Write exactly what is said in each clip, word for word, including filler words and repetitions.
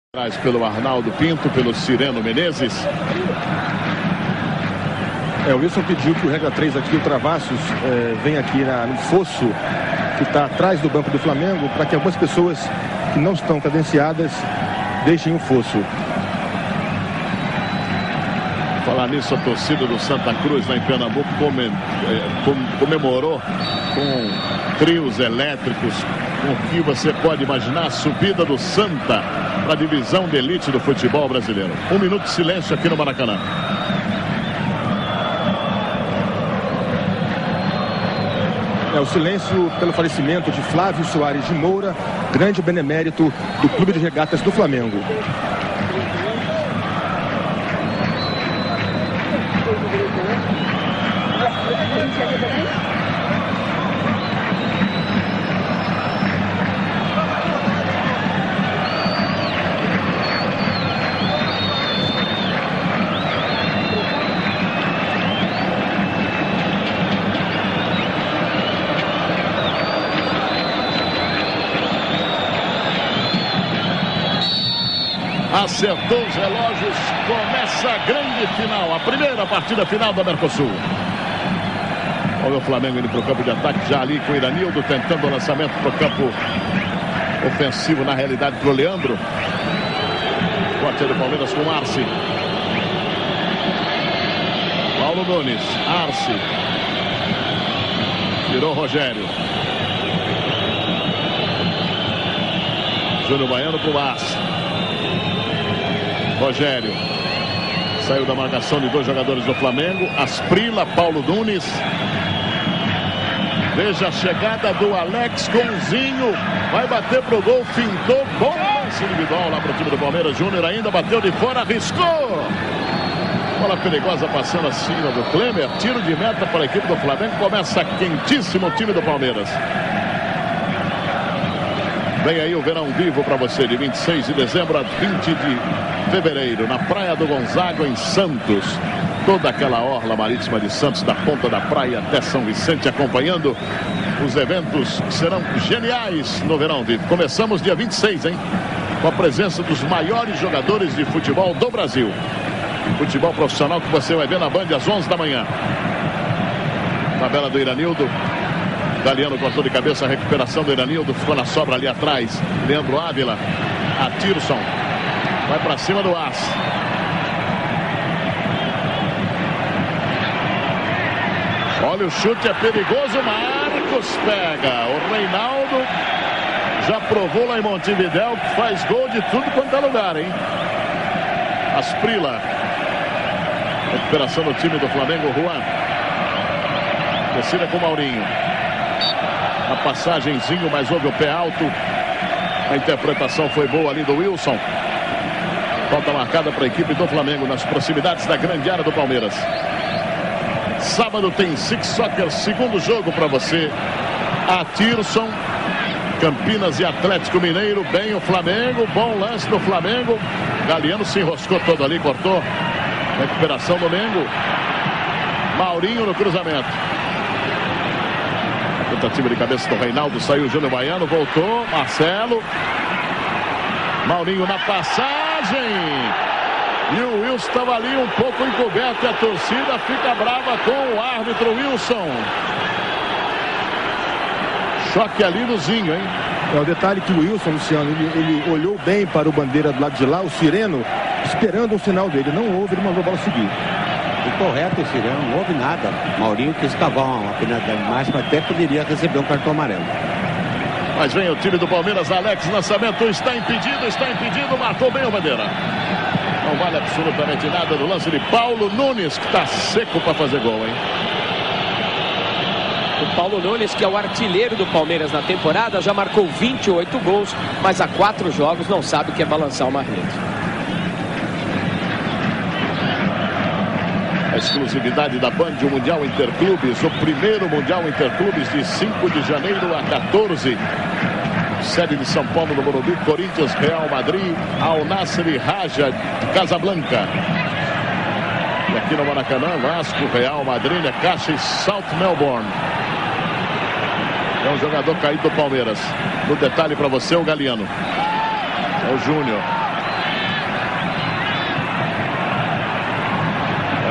Pelo Arnaldo Pinto, pelo Cireno Menezes. É, o Wilson pediu que o regra três aqui, o Travassos, é, venha aqui na, no fosso que está atrás do banco do Flamengo, para que algumas pessoas que não estão credenciadas deixem o fosso. Falar nisso, a torcida do Santa Cruz lá em Pernambuco come, é, comemorou com trios elétricos, com o que você pode imaginar a subida do Santa para a divisão de elite do futebol brasileiro. Um minuto de silêncio aqui no Maracanã. É o silêncio pelo falecimento de Flávio Soares de Moura, grande benemérito do Clube de Regatas do Flamengo. Acertou os relógios, começa a grande final, a primeira partida final da Mercosul. Olha o Flamengo indo para o campo de ataque, já ali com o Iranildo tentando o lançamento para o campo ofensivo, na realidade para o Leandro. Corte do Palmeiras com Arce. Paulo Nunes, Arce. Virou Rogério. Júnior Baiano com Arce. Rogério saiu da marcação de dois jogadores do Flamengo. Asprila, Paulo Nunes. Veja a chegada do Alex Gonzinho. Vai bater pro gol, fintou. Bom lance individual lá pro time do Palmeiras. Júnior ainda bateu de fora, arriscou. Bola perigosa passando acima do Klemer. Tiro de meta para a equipe do Flamengo. Começa quentíssimo o time do Palmeiras. Vem aí o verão vivo para você, de vinte e seis de dezembro a vinte de fevereiro, na Praia do Gonzaga, em Santos. Toda aquela orla marítima de Santos, da ponta da praia até São Vicente, acompanhando os eventos que serão geniais no verão vivo. Começamos dia vinte e seis, hein? Com a presença dos maiores jogadores de futebol do Brasil. Futebol profissional que você vai ver na Band às onze da manhã. Tabela do Iranildo. Galeano cortou de cabeça, a recuperação do Iranildo, ficou na sobra ali atrás. Leandro Ávila, Atirson, vai para cima do As. Olha o chute, é perigoso, Marcos pega. O Reinaldo já provou lá em Montevidéu que faz gol de tudo quanto é lugar, hein? Asprila, recuperação do time do Flamengo, Juan. Descida com o Maurinho. A passagenzinho, mas houve o pé alto. A interpretação foi boa ali do Wilson. Falta marcada para a equipe do Flamengo nas proximidades da grande área do Palmeiras. Sábado tem Six Soccer, segundo jogo para você. Atirson, Campinas e Atlético Mineiro. Bem o Flamengo, bom lance do Flamengo. Galeano se enroscou todo ali, cortou. Recuperação do Mengo. Maurinho no cruzamento. Tentativa de cabeça do Reinaldo, saiu o Júnior Baiano, voltou, Marcelo. Maurinho na passagem. E o Wilson estava ali um pouco encoberto e a torcida fica brava com o árbitro Wilson. Choque ali no Zinho, hein? É o detalhe que o Wilson, Luciano, ele, ele olhou bem para o bandeira do lado de lá, o Cireno, esperando o sinal dele. Não houve, ele mandou a bola seguir. Correto, esse não houve nada. Maurinho quis cavar uma penalidade máxima, até poderia receber um cartão amarelo. Mas vem o time do Palmeiras, Alex, lançamento, está impedido, está impedido, matou bem o bandeira. Não vale absolutamente nada no lance de Paulo Nunes, que está seco para fazer gol, hein? O Paulo Nunes, que é o artilheiro do Palmeiras na temporada, já marcou vinte e oito gols, mas há quatro jogos não sabe o que é balançar uma rede. A exclusividade da Band, o Mundial Interclubes, o primeiro Mundial Interclubes de cinco de janeiro a quatorze. Sede de São Paulo no Morumbi, Corinthians, Real Madrid, Al Nassr e Raja de Casablanca. E aqui no Maracanã, Vasco, Real Madrid, Necaxa e South Melbourne. É um jogador caído do Palmeiras. No detalhe para você, o Galeano. É o Júnior.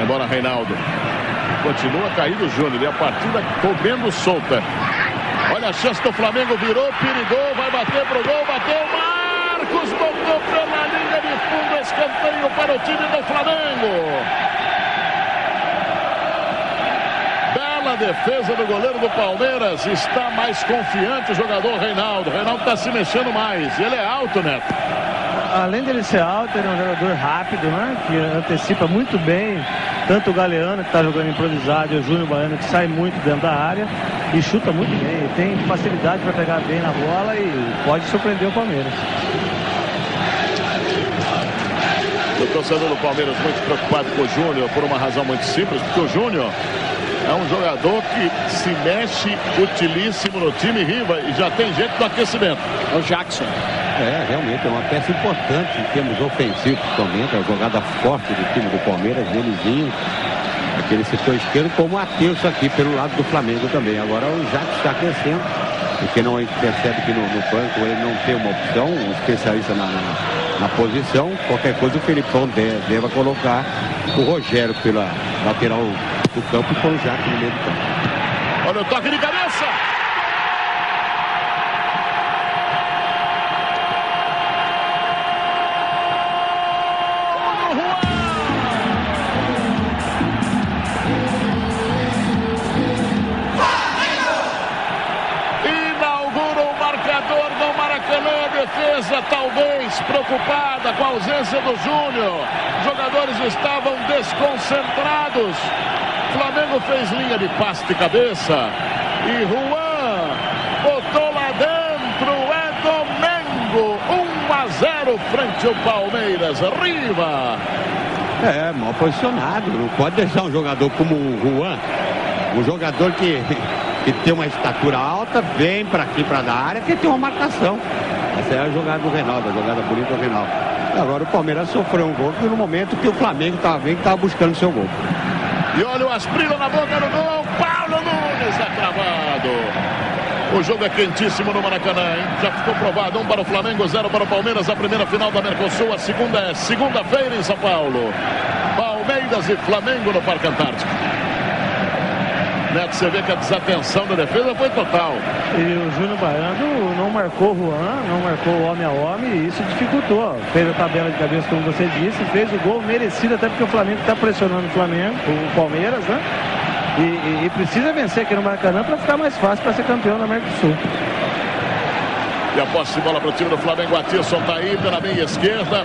embora Reinaldo. Continua caído o Júnior. E a partida comendo solta. Olha a chance do Flamengo. Virou, perigou. Vai bater pro gol. Bateu. Marcos botou pela linha de fundo. Escanteio para o time do Flamengo. Bela defesa do goleiro do Palmeiras. Está mais confiante o jogador Reinaldo. Reinaldo está se mexendo mais. Ele é alto, Neto. Além dele ser alto, ele é um jogador rápido, né? Que antecipa muito bem tanto o Galeano, que está jogando improvisado, e o Júnior Baiano, que sai muito dentro da área e chuta muito bem. Ele tem facilidade para pegar bem na bola e pode surpreender o Palmeiras. O torcedor do Palmeiras muito preocupado com o Júnior por uma razão muito simples, porque o Júnior é um jogador que se mexe utilíssimo no time rival e já tem jeito do aquecimento. É o Jackson. É, realmente é uma peça importante em termos ofensivos também, é a jogada forte do time do Palmeiras, Denizinho, aquele setor esquerdo, como o Ateus aqui pelo lado do Flamengo também. Agora o Jackson está crescendo, porque não percebe que no, no banco ele não tem uma opção, um especialista na, na, na posição. Qualquer coisa o Felipão deve, deve colocar o Rogério pela lateral do campo e com o Jackson no meio do campo. Olha o toque de cabeça! Defesa talvez preocupada com a ausência do Júnior. Os jogadores estavam desconcentrados. Flamengo fez linha de passe de cabeça. E Juan botou lá dentro. É Domingo. um a zero frente ao Palmeiras. Riva. É, mal posicionado. Não pode deixar um jogador como o Juan. Um jogador que, que tem uma estatura alta. Vem para aqui, para a área, que tem uma marcação. Essa é a jogada do Reinaldo, a jogada bonita do Reinaldo. Agora o Palmeiras sofreu um gol no momento que o Flamengo estava bem, que estava buscando seu gol. E olha o Asprilla na boca do gol. Paulo Nunes é travado. O jogo é quentíssimo no Maracanã, hein? Já ficou provado. Um para o Flamengo, zero para o Palmeiras. A primeira final da Mercosul. A segunda é segunda-feira em São Paulo. Palmeiras e Flamengo no Parque Antártico. Neto, você vê que a desatenção da defesa foi total. E o Júnior Baiano não marcou o Juan, não marcou o homem a homem, e isso dificultou. Fez a tabela de cabeça, como você disse, fez o gol merecido, até porque o Flamengo está pressionando o Flamengo, o Palmeiras, né? E, e, e precisa vencer aqui no Maracanã para ficar mais fácil para ser campeão da Mercosul. E a posse de bola para o time do Flamengo. Atirson está aí pela meia esquerda,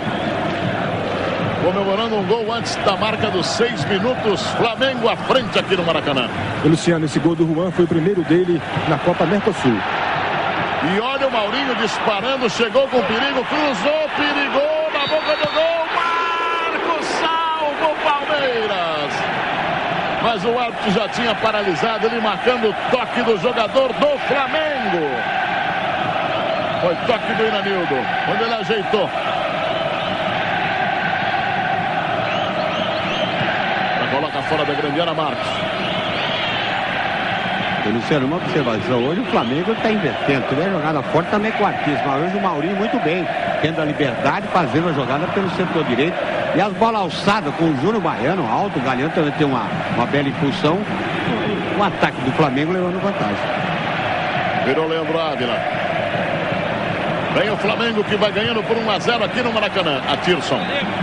comemorando um gol antes da marca dos seis minutos. Flamengo à frente aqui no Maracanã. E Luciano, esse gol do Juan foi o primeiro dele na Copa Mercosul. E olha o Maurinho disparando, chegou com perigo, cruzou, perigou na boca do gol. Marcos salva o Palmeiras. Mas o árbitro já tinha paralisado, ele marcando o toque do jogador do Flamengo. Foi toque do Iranildo, quando ele ajeitou. Coloca fora da grande área, Marcos. Luciano, uma observação. Hoje o Flamengo está invertendo. Ele é jogada forte também com o artista. Mas hoje o Maurinho muito bem. Tendo a liberdade, fazendo a jogada pelo setor direito. E as bolas alçadas com o Júnior Baiano alto. O Galeano também tem uma, uma bela impulsão. O ataque do Flamengo levando vantagem. Virou Leandro Ávila. Vem o Flamengo que vai ganhando por um a zero aqui no Maracanã. Atirson.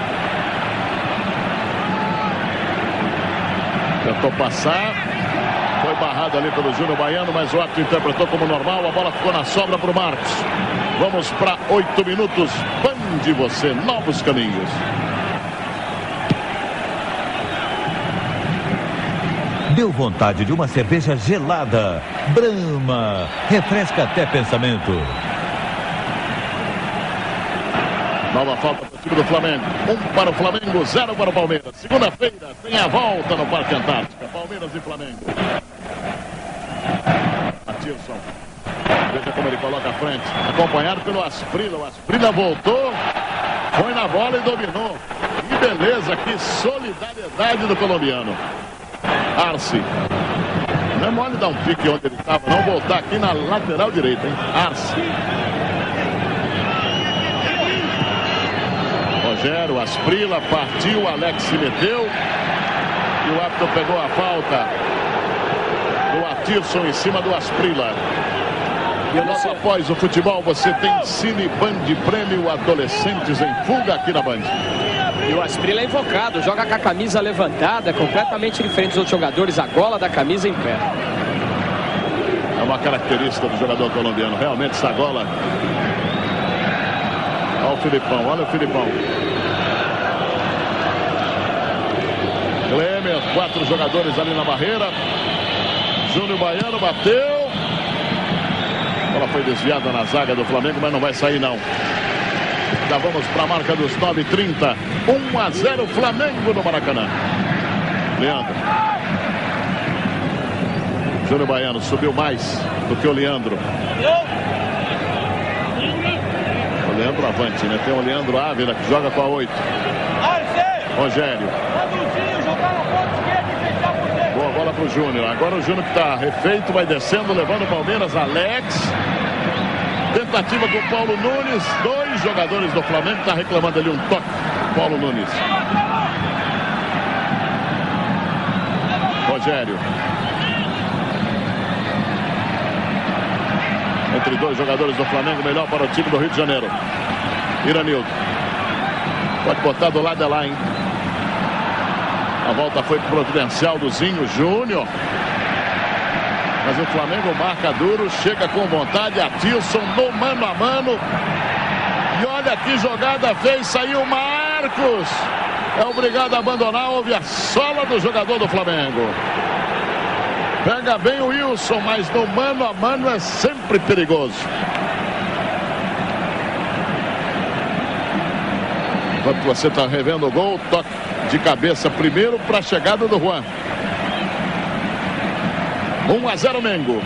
Tentou passar, foi barrado ali pelo Júnior Baiano, mas o árbitro interpretou como normal, a bola ficou na sobra para o Marcos. Vamos para oito minutos, Band você, novos caminhos. Deu vontade de uma cerveja gelada, Brahma, refresca até pensamento. Nova falta para o time do Flamengo. Um para o Flamengo, zero para o Palmeiras. Segunda-feira tem a volta no Parque Antártica. Palmeiras e Flamengo. Atirson. Veja como ele coloca a frente. Acompanhado pelo Asprilla. O Asprilla voltou. Foi na bola e dominou. Que beleza, que solidariedade do colombiano. Arce. Não é mole dar um pique onde ele estava, não voltar aqui na lateral direita, hein? Arce. Rogério, Asprilla, partiu, Alex se meteu. E o árbitro pegou a falta do Atirson em cima do Asprilla. E logo após o futebol, você tem Cine Band Prêmio Adolescentes em Fuga aqui na Band. E o Asprilla é invocado, joga com a camisa levantada, completamente diferente dos outros jogadores, a gola da camisa em pé. É uma característica do jogador colombiano, realmente essa gola. Olha o Filipão, olha o Filipão. Klemer, quatro jogadores ali na barreira. Júnior Baiano bateu. Ela foi desviada na zaga do Flamengo, mas não vai sair não. Já vamos para a marca dos nove e trinta. um a zero Flamengo no Maracanã. Leandro. Júnior Baiano subiu mais do que o Leandro. O Leandro avante, né? Tem o Leandro Ávila que joga com a oito. Rogério. Boa bola pro Júnior. Agora o Júnior que está refeito, vai descendo, levando o Palmeiras. Alex. Tentativa do Paulo Nunes. Dois jogadores do Flamengo. Está reclamando ali um toque. Paulo Nunes. Rogério. Entre dois jogadores do Flamengo. Melhor para o time do Rio de Janeiro. Iranildo. Pode botar do lado de lá, hein? A volta foi providencial do Zinho Júnior. Mas o Flamengo marca duro, chega com vontade. Atilson no mano a mano. E olha que jogada fez, saiu Marcos. É obrigado a abandonar, houve a sola do jogador do Flamengo. Pega bem o Wilson, mas no mano a mano é sempre perigoso. Enquanto você está revendo o gol, toque de cabeça primeiro para a chegada do Juan. um a zero Mengo.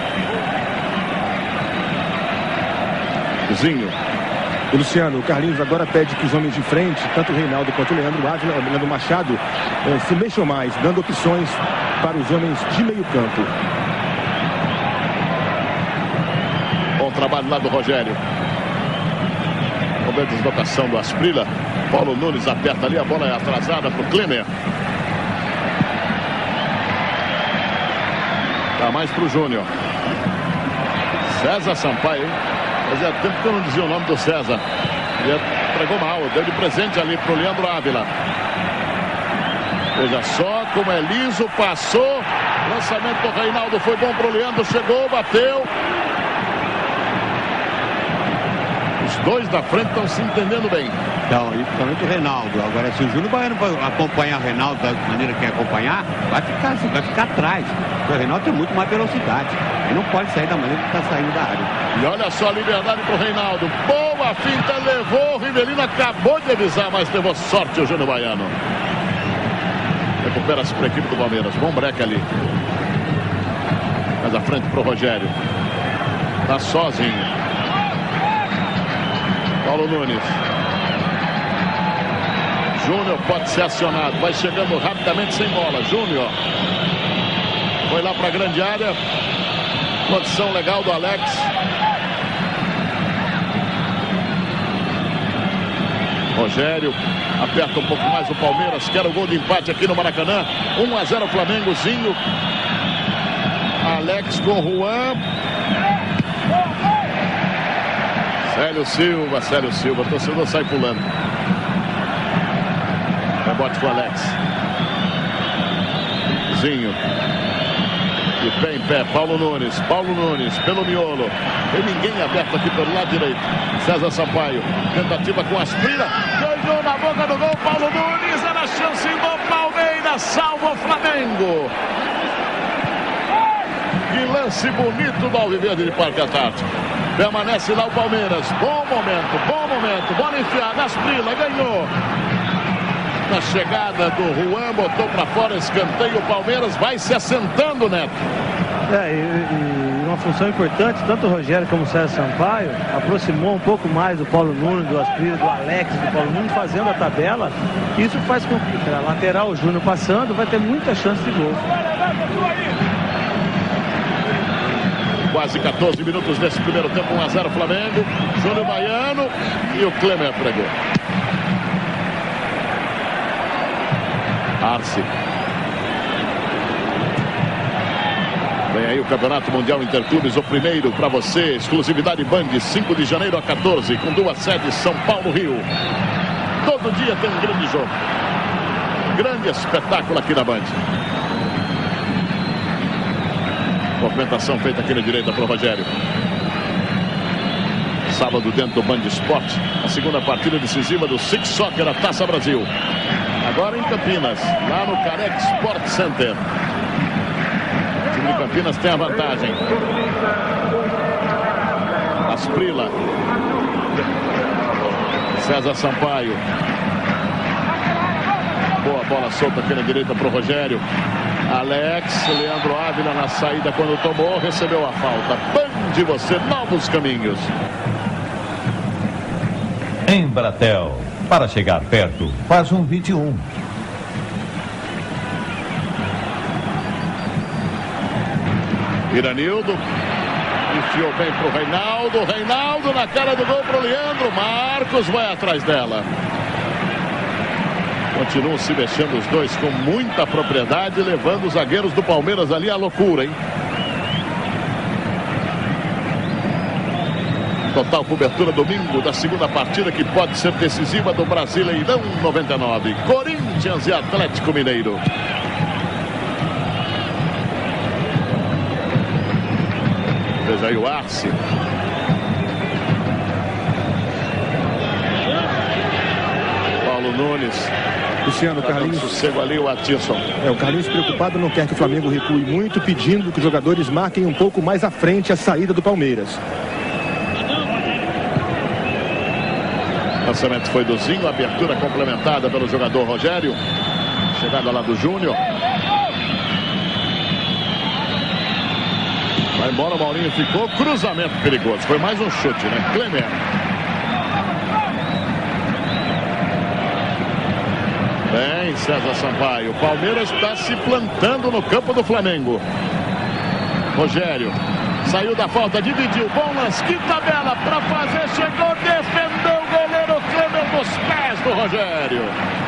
Zinho. O Luciano, o Carlinhos agora pede que os homens de frente, tanto o Reinaldo quanto o Leandro Ávila, o Leandro Machado, eh, se mexam mais, dando opções para os homens de meio campo. Bom trabalho lá do Rogério. Vamos ver a deslocação do Asprilla. Paulo Nunes aperta ali, a bola é atrasada para o Klemer. Dá mais para o Júnior. César Sampaio, hein? Fazia tempo que eu não dizia o nome do César. Ele entregou mal, deu de presente ali para o Leandro Ávila. Veja só como é liso, passou. Lançamento do Reinaldo foi bom para o Leandro, chegou, bateu. Os dois da frente estão se entendendo bem. Então, e principalmente o Reinaldo. Agora, se o Júnior Baiano acompanhar o Reinaldo da maneira que quer acompanhar, vai ficar, vai ficar atrás. Porque o Reinaldo tem muito mais velocidade. Ele não pode sair da maneira que está saindo da área. E olha só a liberdade para o Reinaldo. Boa finta, levou. O Rivelino acabou de avisar, mas levou sorte o Júnior Baiano. Recupera-se para a equipe do Palmeiras. Bom break ali. Mais à frente para o Rogério. Tá sozinho. Paulo Nunes. Júnior pode ser acionado. Vai chegando rapidamente sem bola. Júnior. Foi lá para a grande área. Condição legal do Alex. Rogério. Aperta um pouco mais o Palmeiras. Quer o gol de empate aqui no Maracanã. um a zero Flamengo. Zinho. Alex com Juan. Célio Silva, Célio Silva, o torcedor sai pulando. Rebote com o Alex. Zinho. De pé em pé, Paulo Nunes. Paulo Nunes, pelo miolo. Tem ninguém aberto aqui pelo lado direito. César Sampaio. Tentativa com Asprilla. Ganhou na boca do gol, Paulo Nunes. Era a chance do Palmeiras. Salva o Flamengo. Que lance bonito do Alviverde de Parque Antártico. Permanece lá o Palmeiras. Bom momento, bom momento. Bola enfiada. Asprilla ganhou. Na chegada do Juan, botou para fora, escanteio. O Palmeiras vai se assentando, Neto. É, e, e uma função importante, tanto o Rogério como o César Sampaio aproximou um pouco mais do Paulo Nunes, do Asprilla, do Alex, do Paulo Nunes, fazendo a tabela. Isso faz com que a lateral, o Júnior passando, vai ter muita chance de gol. Quase quatorze minutos desse primeiro tempo, um a zero Flamengo. Júnior Baiano e o Klemer pregou. Arce. Vem aí o Campeonato Mundial Interclubes, o primeiro para você, exclusividade Band, cinco de janeiro a quatorze, com duas sedes, São Paulo, Rio. Todo dia tem um grande jogo. Grande espetáculo aqui na Band. Movimentação feita aqui na direita para o Rogério. Sábado dentro do Band Esporte, a segunda partida decisiva do Six Soccer, a Taça Brasil. Agora em Campinas, lá no Carex Sport Center. O time de Campinas tem a vantagem. Asprila. César Sampaio. Boa bola solta aqui na direita para o Rogério. Alex, Leandro Ávila na saída quando tomou, recebeu a falta. Band, você, novos caminhos. Embratel, para chegar perto, faz um vinte e um. Iranildo enfiou bem pro Reinaldo. Reinaldo na cara do gol pro Leandro. Marcos vai atrás dela. Continuam se mexendo os dois com muita propriedade, levando os zagueiros do Palmeiras ali à loucura, hein? Total cobertura domingo da segunda partida, que pode ser decisiva do Brasileirão noventa e nove. Corinthians e Atlético Mineiro. Veja aí o Arce. Paulo Nunes. Luciano, Tá Carlinhos. sossego ali o Atirson. É, o Carlinhos preocupado não quer que o Flamengo recue muito, pedindo que os jogadores marquem um pouco mais à frente a saída do Palmeiras. Lançamento foi do Zinho, abertura complementada pelo jogador Rogério. Chegada lá do Júnior. Vai embora, o Maurinho ficou. Cruzamento perigoso. Foi mais um chute, né? Clemer. Bem, César Sampaio. O Palmeiras está se plantando no campo do Flamengo. Rogério. Saiu da falta, dividiu. Bom lance. Que tabela para fazer. Chegou, defendeu o goleiro Clemer nos pés do Rogério.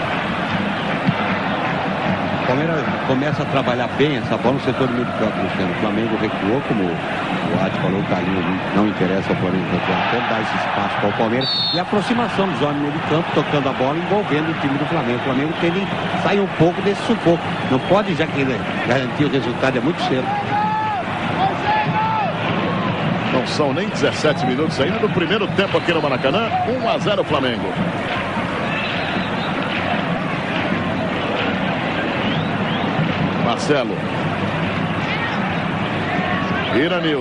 O Palmeiras começa a trabalhar bem essa bola no setor do meio de campo, Luciano. O Flamengo recuou, como o Adi falou, o Carlinhos não interessa ao Flamengo recuar, até dar esse espaço para o Palmeiras. E a aproximação dos homens no meio de campo, tocando a bola, envolvendo o time do Flamengo. O Flamengo tem que sair um pouco desse sufoco. Não pode, já que ele garantir o resultado, é muito cedo. Não são nem dezessete minutos ainda do primeiro tempo aqui no Maracanã. um a zero Flamengo. Marcelo. Iranildo.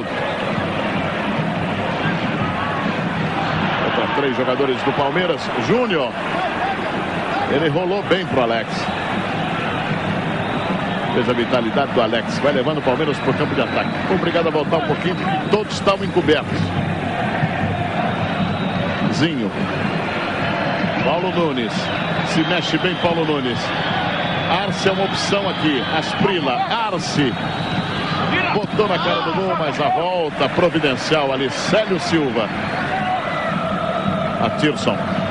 Para três jogadores do Palmeiras. Júnior. Ele rolou bem pro Alex. Veja a vitalidade do Alex. Vai levando o Palmeiras para o campo de ataque. Obrigado a voltar um pouquinho, porque todos estavam encobertos. Zinho. Paulo Nunes. Se mexe bem Paulo Nunes. Arce é uma opção aqui. Asprila. Arce. Botou na cara do gol, mas a volta providencial ali. Célio Silva. Atirson.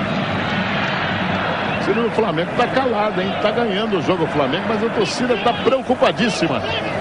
O Flamengo está calado, hein? Está ganhando o jogo o Flamengo, mas a torcida está preocupadíssima.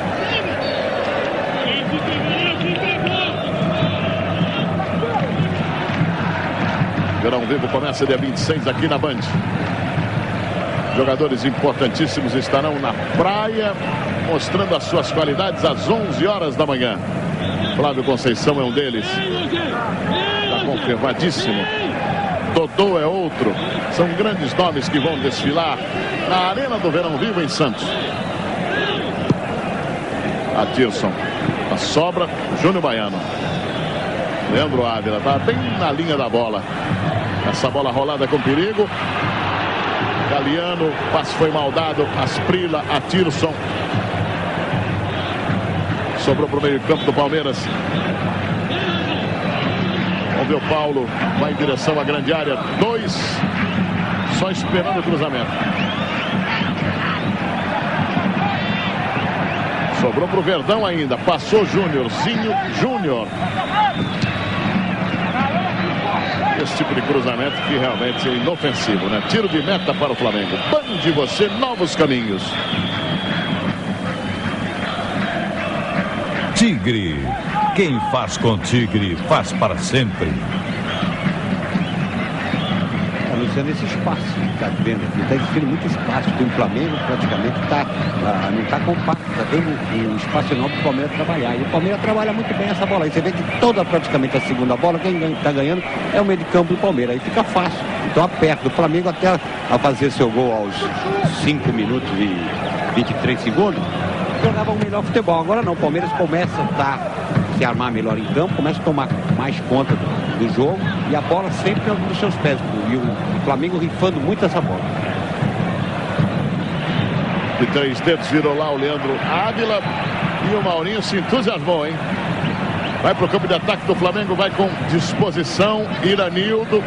Verão Vivo começa dia vinte e seis aqui na Band. Jogadores importantíssimos estarão na praia, mostrando as suas qualidades às onze horas da manhã. Flávio Conceição é um deles. Está confirmadíssimo. Dodô é outro. São grandes nomes que vão desfilar na Arena do Verão Vivo em Santos. Atirson. A sobra, Júnior Baiano. Leandro Ávila está bem na linha da bola. Essa bola rolada com perigo. Galiano, passe foi mal dado. Asprila, Atirson. Sobrou para o meio campo do Palmeiras. Vamos ver o Paulo. Vai em direção à grande área. Dois. Só esperando o cruzamento. Sobrou para o Verdão ainda. Passou Júnior. Zinho Júnior. Esse tipo de cruzamento que realmente é inofensivo, né? Tiro de meta para o Flamengo. Bande você, novos caminhos. Tigre. Quem faz com Tigre, faz para sempre. Luciano, esse espaço que está vendo aqui, está existindo muito espaço, porque o Flamengo praticamente tá, ah, não está compacto, está tendo um espaço enorme para o Palmeiras trabalhar. E o Palmeiras trabalha muito bem essa bola aí. Você vê que toda praticamente a segunda bola, quem está ganhando é o meio de campo do Palmeiras. Aí fica fácil. Então aperta. O Flamengo até a fazer seu gol aos cinco minutos e vinte e três segundos, jogava um melhor futebol. Agora não, o Palmeiras começa a tá, se armar melhor em campo, começa a tomar mais conta do, do jogo e a bola sempre nos seus pés. E o, o Flamengo rifando muito essa bola. De três dedos virou lá o Leandro Ávila e o Maurinho se entusiasmou, hein? Vai para o campo de ataque do Flamengo, vai com disposição, Iranildo.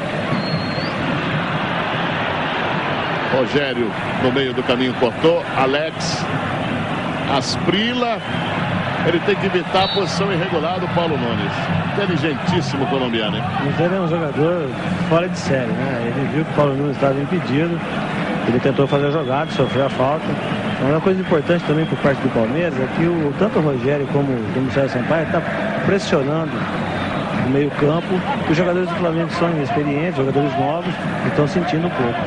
Rogério no meio do caminho cortou, Alex, Asprila. Ele tem que evitar a posição irregular do Paulo Nunes. Inteligentíssimo colombiano, hein? Mas ele é um jogador fora de série, né? Ele viu que o Paulo Nunes estava impedido. Ele tentou fazer a jogada, sofreu a falta. Então, uma coisa importante também por parte do Palmeiras é que o, tanto o Rogério como, como o Sérgio Sampaio está pressionando o meio campo. Os jogadores do Flamengo são inexperientes, jogadores novos, e estão sentindo um pouco.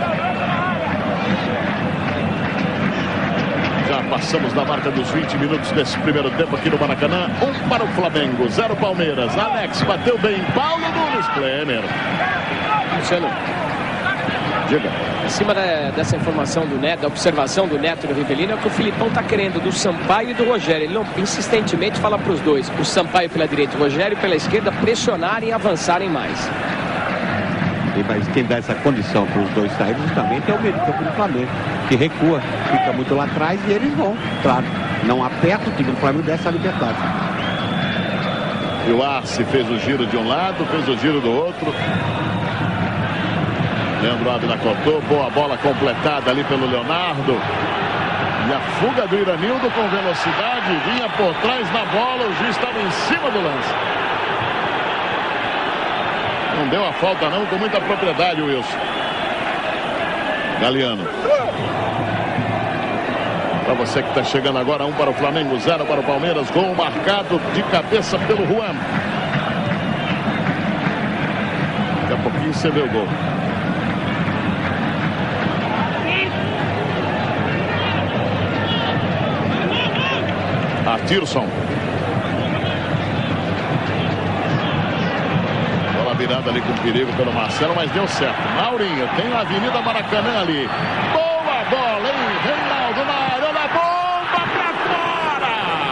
Já passamos da marca dos vinte minutos desse primeiro tempo aqui no Maracanã. Um para o Flamengo, zero Palmeiras. Alex bateu bem, Paulo Nunes, Klemer. Luciano, diga. Em cima da, dessa informação do Neto, da observação do Neto do Rivelino, é o que o Filipão está querendo do Sampaio e do Rogério. Ele não, insistentemente fala para os dois, o Sampaio pela direita e o Rogério pela esquerda, pressionarem e avançarem mais. E, mas quem dá essa condição para os dois saírem justamente é o meio de campo do Flamengo, que recua, fica muito lá atrás e eles vão, claro, não aperta o time do Flamengo dessa liberdade. E o Arce fez o giro de um lado, fez o giro do outro. Leandro Ávila cortou, boa bola completada ali pelo Leonardo. E a fuga do Iranildo com velocidade, vinha por trás da bola, o juiz estava em cima do lance. Não deu a falta não, com muita propriedade, Wilson. Galeano. Para você que está chegando agora, um para o Flamengo, zero para o Palmeiras, gol marcado de cabeça pelo Juan. Daqui a pouquinho você vê o gol. Atirson. Bola virada ali com perigo pelo Marcelo, mas deu certo. Maurinho, tem a Avenida Maracanã ali. Boa bola, hein? Reinaldo na área, olha a bomba pra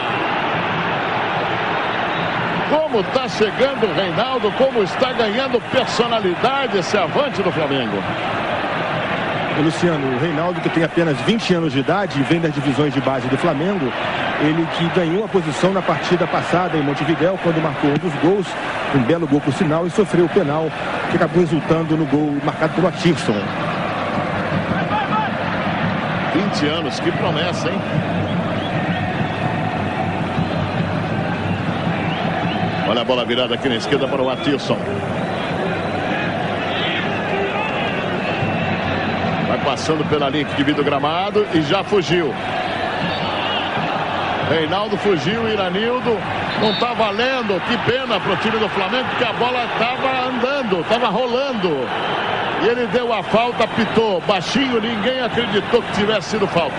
fora! Como tá chegando o Reinaldo, como está ganhando personalidade esse avante do Flamengo. Luciano, o Reinaldo, que tem apenas vinte anos de idade e vem das divisões de base do Flamengo, ele que ganhou a posição na partida passada em Montevidéu, quando marcou um dos gols, um belo gol por sinal, e sofreu o penal, que acabou resultando no gol marcado pelo Atirson. vinte anos, que promessa, hein? Olha a bola virada aqui na esquerda para o Atirson. Passando pela linha que divide o gramado e já fugiu. Reinaldo fugiu, Iranildo não está valendo. Que pena para o time do Flamengo, porque a bola estava andando, estava rolando. E ele deu a falta, pitou. Baixinho, ninguém acreditou que tivesse sido falta.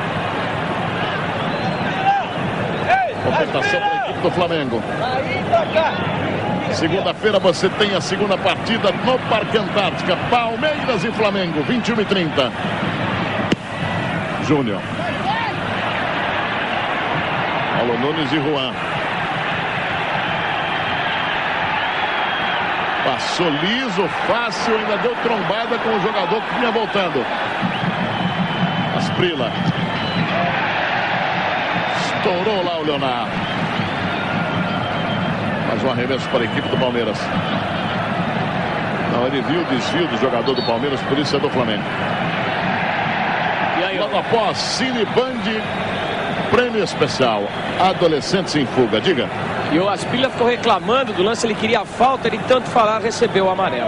Compensação para a equipe do Flamengo. Segunda-feira você tem a segunda partida no Parque Antártica. Palmeiras e Flamengo, vinte e uma e trinta. Júnior. Paulo Nunes e Juan. Passou liso, fácil, ainda deu trombada com o jogador que vinha voltando. Asprila. Estourou lá o Leonardo. Mais um arremesso para a equipe do Palmeiras. Não, ele viu o desvio do jogador do Palmeiras, por isso é do Flamengo. E aí, logo após, Cine Band, prêmio especial, adolescentes em fuga, diga. E o Asprila ficou reclamando do lance, ele queria a falta, ele tanto falar, recebeu o amarelo.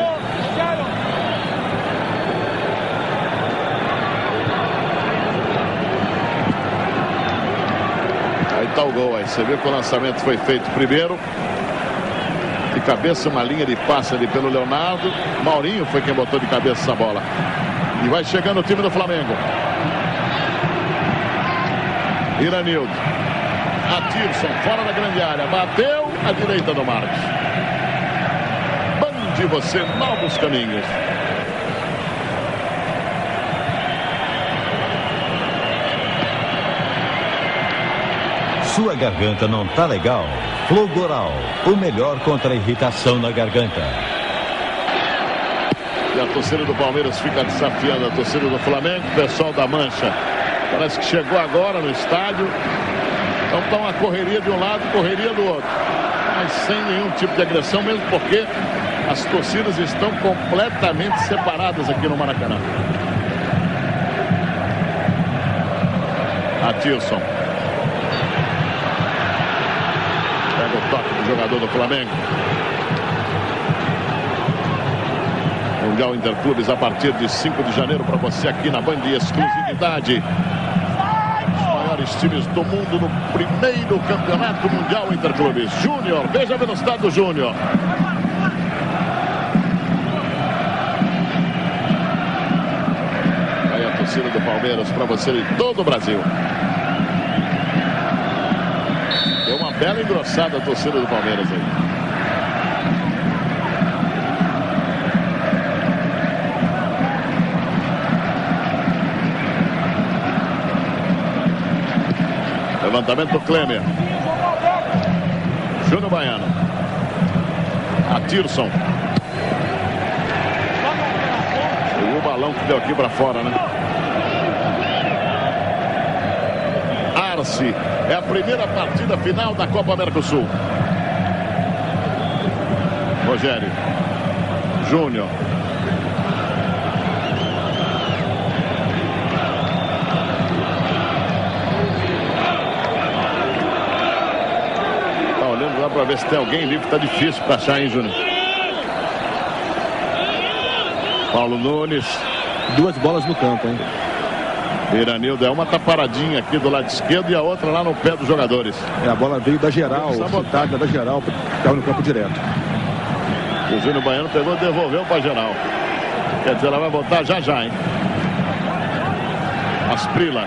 contar o gol aí. Você vê que o lançamento foi feito primeiro. De cabeça, uma linha de passe ali pelo Leonardo. Maurinho foi quem botou de cabeça essa bola. E vai chegando o time do Flamengo. Iranildo. Atirson, fora da grande área. Bateu à direita do Marcos. Bande você, novos caminhos. Sua garganta não tá legal? Flogoral, o melhor contra a irritação na garganta. E a torcida do Palmeiras fica desafiando a torcida do Flamengo. O pessoal da Mancha parece que chegou agora no estádio. Então tá uma correria de um lado e correria do outro. Mas sem nenhum tipo de agressão, mesmo porque as torcidas estão completamente separadas aqui no Maracanã. Atirson. Pega o toque do jogador do Flamengo. Mundial Interclubes a partir de cinco de janeiro para você aqui na Band, exclusividade. Os maiores times do mundo no primeiro campeonato mundial Interclubes. Júnior, veja a velocidade do Júnior. Aí a torcida do Palmeiras para você em todo o Brasil. Deu uma bela engrossada a torcida do Palmeiras aí. Levantamento do Klemer. Júnior Baiano. Atirson. E o balão que deu aqui para fora, né? Arce. É a primeira partida final da Copa Mercosul. Rogério. Júnior. Para ver se tem alguém livre, tá difícil para achar, hein, Júnior? Paulo Nunes. Duas bolas no campo, hein? Iranildo, é uma tá paradinha aqui do lado esquerdo e a outra lá no pé dos jogadores. É, a bola veio da geral, chutada da geral, caiu no campo direto. O Júnior Baiano pegou e devolveu para geral. Quer dizer, ela vai voltar já já, hein? Asprila.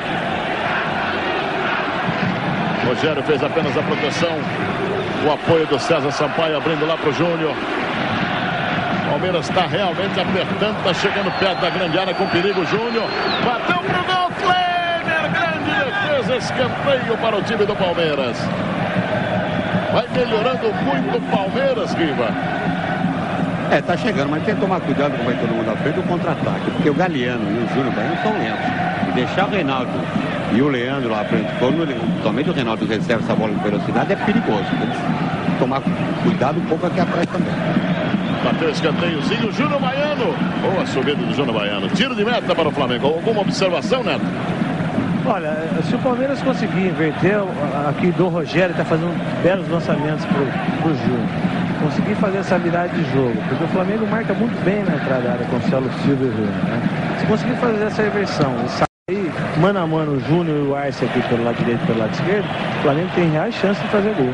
Rogério fez apenas a proteção. O apoio do César Sampaio abrindo lá para o Júnior. Palmeiras está realmente apertando, está chegando perto da grande área com perigo. Júnior bateu pro gol, Klemer, grande defesa, escanteio para o time do Palmeiras. Vai melhorando muito o Palmeiras, Riva. É, tá chegando, mas tem que tomar cuidado como vai todo mundo à frente do contra-ataque, porque o Galeano e o Júnior Baiano são lentos. E deixar o Reinaldo e o Leandro lá à frente, quando somente o Reinaldo recebe essa bola em velocidade, é perigoso. Tem que tomar cuidado um pouco aqui atrás também. Bateu o escanteiozinho, Júnior Baiano. Boa subida do Júnior Baiano. Tiro de meta para o Flamengo. Alguma observação, Neto? Olha, se o Palmeiras conseguir inverter, aqui do Rogério está fazendo belos lançamentos para o Júnior. Conseguir fazer essa habilidade de jogo, porque o Flamengo marca muito bem na entrada da área com o Celo Silva e Júnior, né? Se conseguir fazer essa inversão e sair mano a mano o Júnior e o Arce aqui pelo lado direito e pelo lado esquerdo, o Flamengo tem reais chances de fazer gol.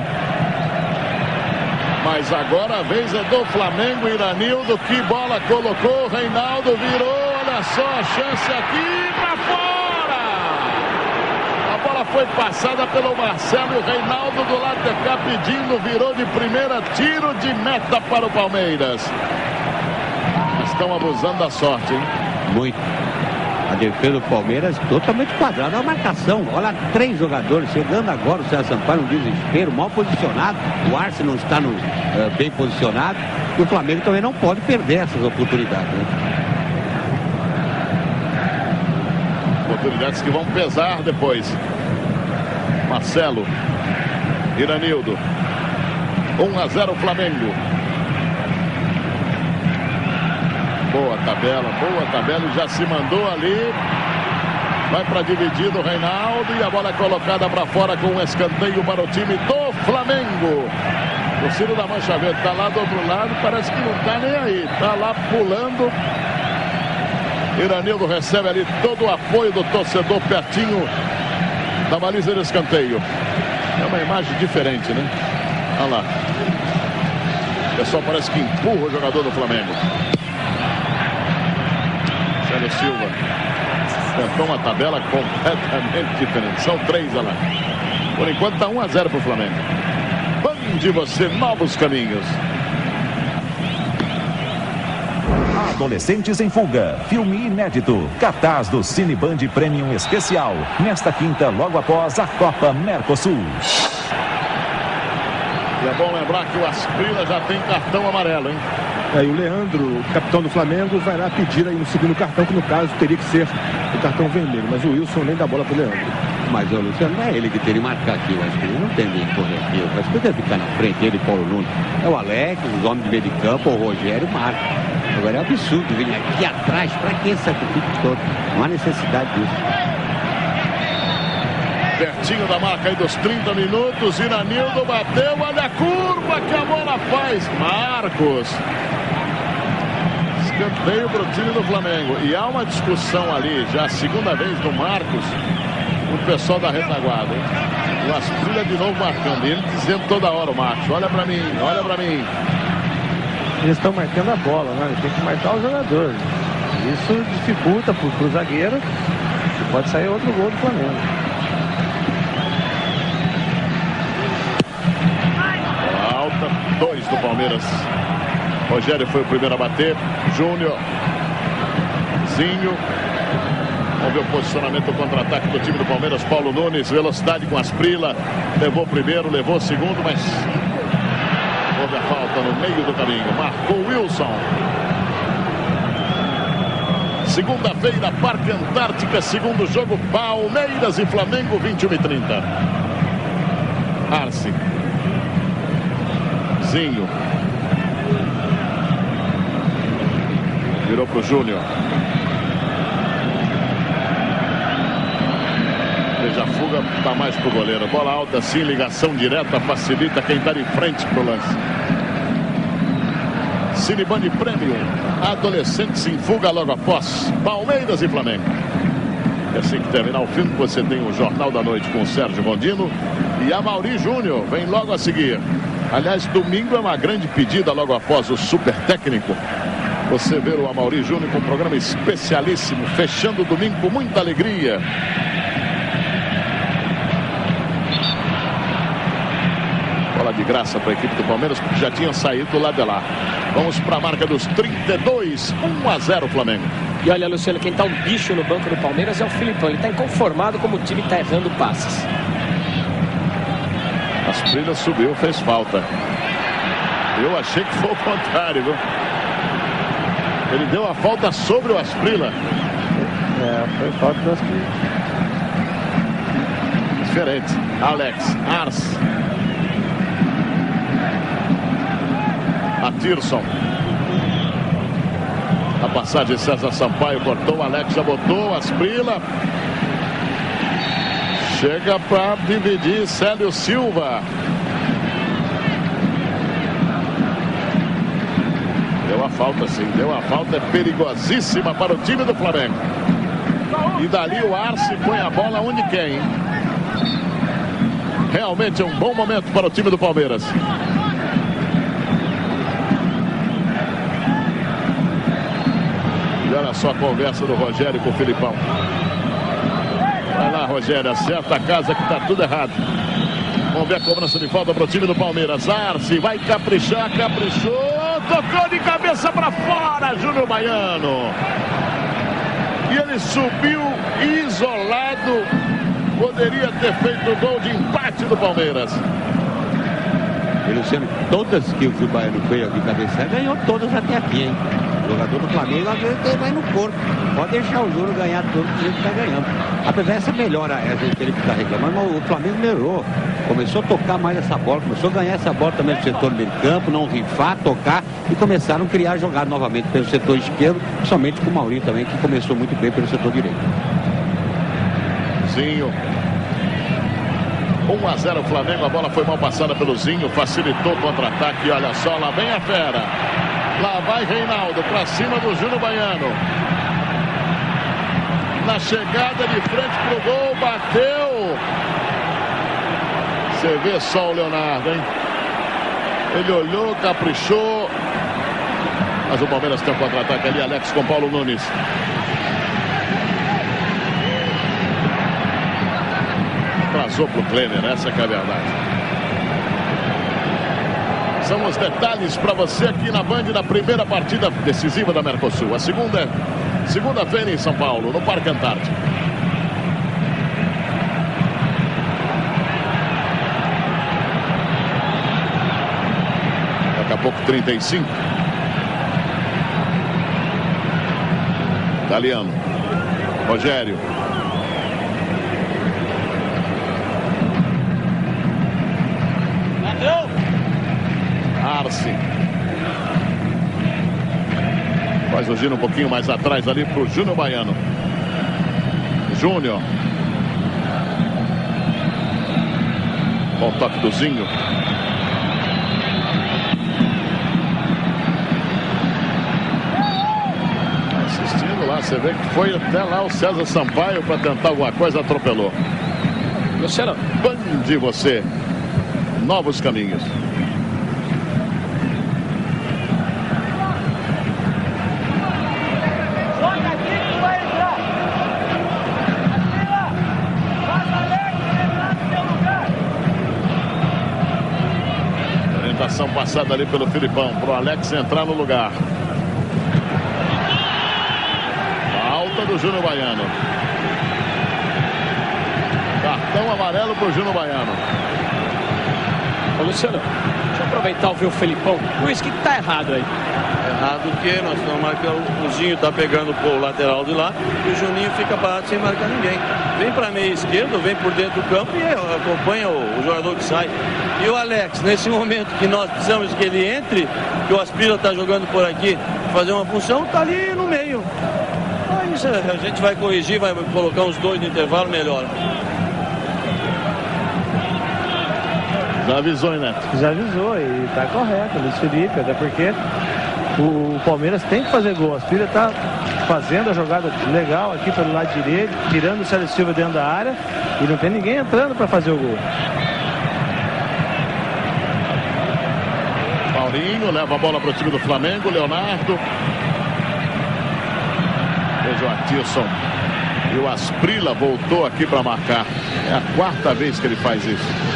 Mas agora a vez é do Flamengo. Iranildo, que bola colocou, Reinaldo virou, olha só a chance aqui para fora. A bola foi passada pelo Marcelo e o Reinaldo do lado de cá pedindo, virou de primeira, tiro de meta para o Palmeiras. Estão abusando da sorte, hein? Muito. A defesa do Palmeiras totalmente quadrada. A marcação, olha, três jogadores chegando agora. O César Sampaio no desespero, mal posicionado. O Arce não está no, uh, bem posicionado. E o Flamengo também não pode perder essas oportunidades, né? Oportunidades que vão pesar depois. Marcelo. Iranildo. um a zero Flamengo. Boa tabela, boa tabela, e já se mandou ali. Vai para dividido o Reinaldo e a bola é colocada para fora com um escanteio para o time do Flamengo. O Ciro da Mancha Verde está lá do outro lado, parece que não está nem aí, está lá pulando. Iranildo recebe ali todo o apoio do torcedor pertinho da baliza de escanteio. É uma imagem diferente, né? Olha lá. O pessoal parece que empurra o jogador do Flamengo. Célio Silva. Tentou uma tabela completamente diferente. São três, olha lá. Por enquanto está um a zero para o Flamengo. Bande você novos caminhos. Adolescentes em Fuga, filme inédito, cartaz do Cine Band Premium Especial, nesta quinta, logo após a Copa Mercosul. E é bom lembrar que o Asprilla já tem cartão amarelo, hein? É, e o Leandro, capitão do Flamengo, vai lá pedir aí no segundo cartão, que no caso teria que ser o cartão vermelho, mas o Wilson nem dá bola pro Leandro. Mas o Luciano, não é ele que tem que marcar aqui, eu acho que ele não tem nem correr aqui, eu acho que deve ficar na frente, ele e Paulo Nunes. É o Alex, os homens de meio de campo, o Rogério marca. Agora é absurdo vir aqui atrás, pra que esse sacrifício todo? Não há necessidade disso. Pertinho da marca aí dos trinta minutos, Iranildo bateu, olha a curva que a bola faz, Marcos. Escanteio para o time do Flamengo. E há uma discussão ali, já a segunda vez do Marcos, o pessoal da retaguarda. Hein? O Asprilla de novo marcando, ele dizendo toda hora, o Marcos, olha para mim, olha para mim. Eles estão marcando a bola, né? Ele tem que marcar o jogador. Isso dificulta para o zagueiro. Pode sair outro gol do Flamengo. Alta, dois do Palmeiras. Rogério foi o primeiro a bater. Júnior. Zinho. Vamos ver o posicionamento do contra-ataque do time do Palmeiras. Paulo Nunes, velocidade com Asprilla. Levou o primeiro, levou o segundo, mas houve a falta no meio do caminho. Marcou Wilson. Segunda-feira, Parque Antártica, segundo jogo, Palmeiras e Flamengo, vinte e uma e trinta. Arce. Zinho. Virou pro Júnior. Veja, a fuga tá mais pro goleiro. Bola alta, sim, ligação direta, facilita quem tá de frente pro lance. Cine Band Premium, adolescentes em fuga logo após Palmeiras e Flamengo. E assim que terminar o filme, você tem o Jornal da Noite com o Sérgio Gondino e a Mauri Júnior vem logo a seguir. Aliás, domingo é uma grande pedida logo após o Super Técnico. Você vê o Amaury Júnior com um programa especialíssimo, fechando o domingo com muita alegria. Bola de graça para a equipe do Palmeiras, porque já tinha saído do lado de lá. Vamos para a marca dos trinta e dois, um a zero Flamengo. E olha, Luciano, quem tá um bicho no banco do Palmeiras é o Filipão. Ele tá inconformado como o time tá errando passes. Asprilla subiu, fez falta. Eu achei que foi o contrário, viu? Ele deu a falta sobre o Asprilla. É, foi falta do Asprilla. Diferente. Alex, Ars. Atirson. A passagem César Sampaio cortou, Alex já botou, Asprilla. Chega para dividir Célio Silva. Deu a falta sim, deu a falta, é perigosíssima para o time do Flamengo. E dali o Arce põe a bola onde quer, hein? Realmente é um bom momento para o time do Palmeiras. E olha só a conversa do Rogério com o Filipão. Vai lá, Rogério, acerta a casa que tá tudo errado. Vamos ver a cobrança de falta para o time do Palmeiras. Arce vai caprichar, caprichou. Tocou de cabeça para fora, Júnior Baiano. E ele subiu isolado. Poderia ter feito o gol de empate do Palmeiras. E Luciano, todas que o Júnior Baiano fez de cabeça, ganhou todas até aqui, hein? O jogador do Flamengo, às vezes, ele vai no corpo. Pode deixar o Júnior ganhar tudo que ele está ganhando. Apesar dessa melhora, essa que ele está reclamando, mas o Flamengo melhorou. Começou a tocar mais essa bola, começou a ganhar essa bola também no setor do meio campo, não rifar, tocar, e começaram a criar jogada novamente pelo setor esquerdo, somente com o Maurinho também, que começou muito bem pelo setor direito. Zinho. um a zero Flamengo, a bola foi mal passada pelo Zinho, facilitou o contra-ataque, olha só, lá vem a fera. Lá vai Reinaldo, para cima do Júnior Baiano. Na chegada de frente pro gol, bateu. Você vê só o Leonardo, hein? Ele olhou, caprichou. Mas o Palmeiras tem um contra-ataque ali, Alex com Paulo Nunes. Atrasou pro Klemer, essa que é a verdade. São os detalhes para você aqui na Band da primeira partida decisiva da Mercosul. A segunda é segunda-feira em São Paulo, no Parque Antártico. Daqui a pouco trinta e cinco. Italiano. Rogério. Arce. Faz o giro um pouquinho mais atrás ali pro Júnior Baiano. Júnior. Bom toque do Zinho. Assistindo lá, você vê que foi até lá o César Sampaio para tentar alguma coisa, atropelou. Luciano. Bande você. Novos caminhos. Orientação passada ali pelo Filipão, pro Alex entrar no lugar. Falta do Júnior Baiano. Cartão amarelo pro Júnior Baiano. Ô, Luciano, deixa eu aproveitar e ouvir o Felipão. Luiz, o que tá errado aí? Errado o quê? Nós estamos marcando, o Zinho tá pegando pro lateral de lá e o Juninho fica parado sem marcar ninguém. Vem pra meia esquerda, vem por dentro do campo e acompanha o, o jogador que sai. E o Alex, nesse momento que nós precisamos que ele entre, que o Aspira tá jogando por aqui, fazer uma função, tá ali no meio. Aí isso a gente vai corrigir, vai colocar uns dois no intervalo, melhora. Já avisou, hein, Neto? Já avisou e tá correto, Luiz Felipe, até porque o Palmeiras tem que fazer gol. A Aspira tá fazendo a jogada legal aqui pelo lado direito, tirando o Célio Silva dentro da área e não tem ninguém entrando para fazer o gol. Paulinho leva a bola para o time do Flamengo, Leonardo. Veja o Atirson. E o Asprilla voltou aqui para marcar. É a quarta vez que ele faz isso.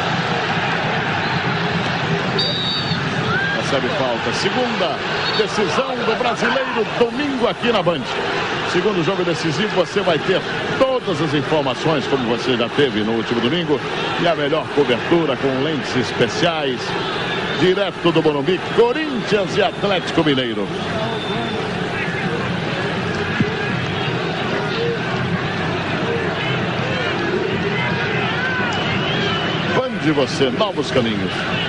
Recebe falta. Segunda decisão do Brasileiro, domingo aqui na Band. Segundo jogo decisivo, você vai ter todas as informações, como você já teve no último domingo, e a melhor cobertura com lentes especiais, direto do Morumbi, Corinthians e Atlético Mineiro. Band, você, novos caminhos.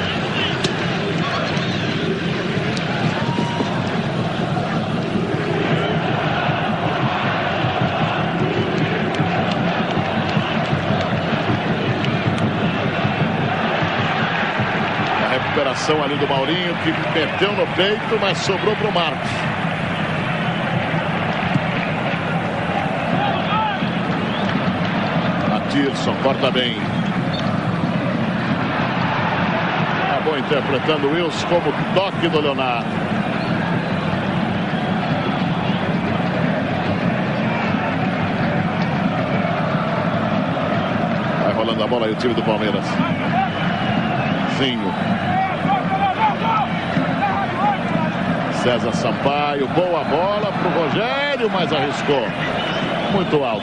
Recuperação ali do Maurinho, que meteu no peito, mas sobrou para o Marcos. Atirson corta bem. Acabou interpretando o Wilson como toque do Leonardo. Vai rolando a bola aí o time do Palmeiras. Zinho. César Sampaio, boa bola pro Rogério, mas arriscou. Muito alto.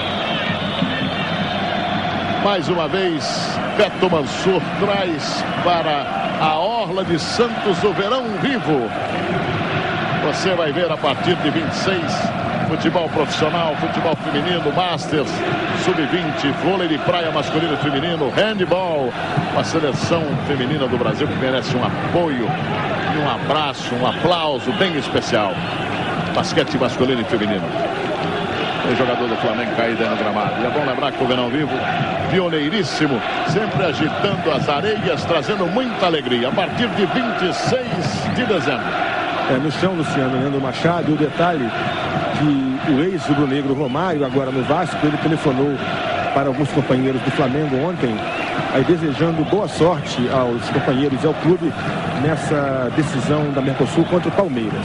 Mais uma vez, Beto Mansur traz para a Orla de Santos o verão vivo. Você vai ver a partir de vinte e seis, futebol profissional, futebol feminino, Masters, sub vinte, vôlei de praia masculino e feminino, handball, a seleção feminina do Brasil que merece um apoio e um abraço, um aplauso bem especial. Basquete masculino e feminino. Tem jogador do Flamengo caído aí no gramado. E é bom lembrar que o Verão Vivo, pioneiríssimo, sempre agitando as areias, trazendo muita alegria. A partir de vinte e seis de dezembro. É, no chão, Luciano, Leandro Machado, e o detalhe que o ex-rubro-negro Romário, agora no Vasco, ele telefonou para alguns companheiros do Flamengo ontem aí desejando boa sorte aos companheiros e ao clube nessa decisão da Mercosul contra o Palmeiras.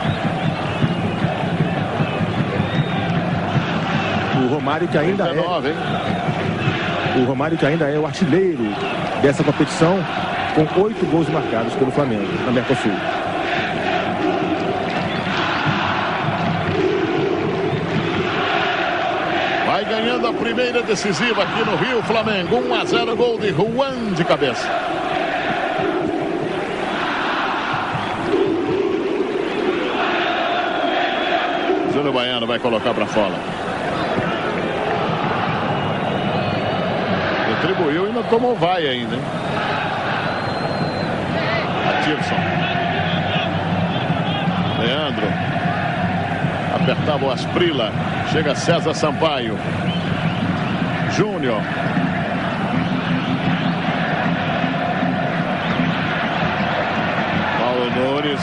O Romário que ainda é o Romário que ainda é o artilheiro dessa competição, com oito gols marcados pelo Flamengo na Mercosul. Vai ganhando a primeira decisiva aqui no Rio, Flamengo. um a zero, gol de Juan de cabeça. Júnior Baiano vai colocar para fora. Retribuiu e não tomou vai ainda, hein? Atirson. Leandro. Apertava o Asprila. Chega César Sampaio. Júnior. Paulo Nunes.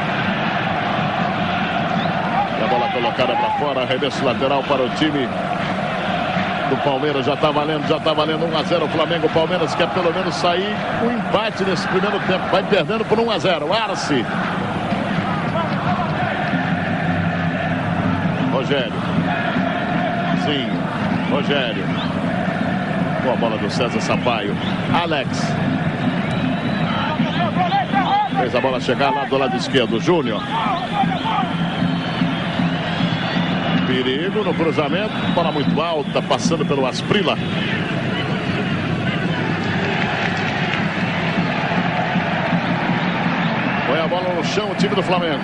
A bola colocada para fora. Arremesso lateral para o time do Palmeiras. Já está valendo, já está valendo um a zero o Flamengo. O Palmeiras quer pelo menos sair um empate nesse primeiro tempo. Vai perdendo por um a zero. Arce. Rogério. Sim. Rogério. Com a bola do César Sampaio. Alex. Fez a bola chegar lá do lado esquerdo. Júnior. Perigo no cruzamento. Bola muito alta, passando pelo Asprila. Põe a bola no chão o time do Flamengo.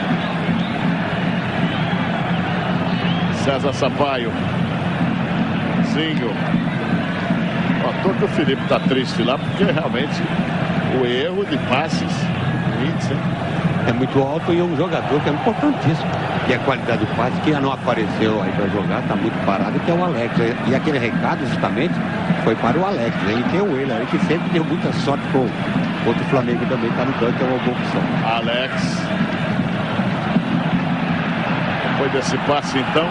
César Sampaio. Zinho. Notou que o Felipe está triste lá, porque realmente o erro de passes é muito alto e um jogador que é importantíssimo, que é a qualidade do passe, que não apareceu aí para jogar, está muito parado, que é o Alex. E aquele recado justamente foi para o Alex, né? E tem o ele aí que sempre deu muita sorte com outro Flamengo também, está no canto, é uma boa opção. Alex. Depois desse passe então,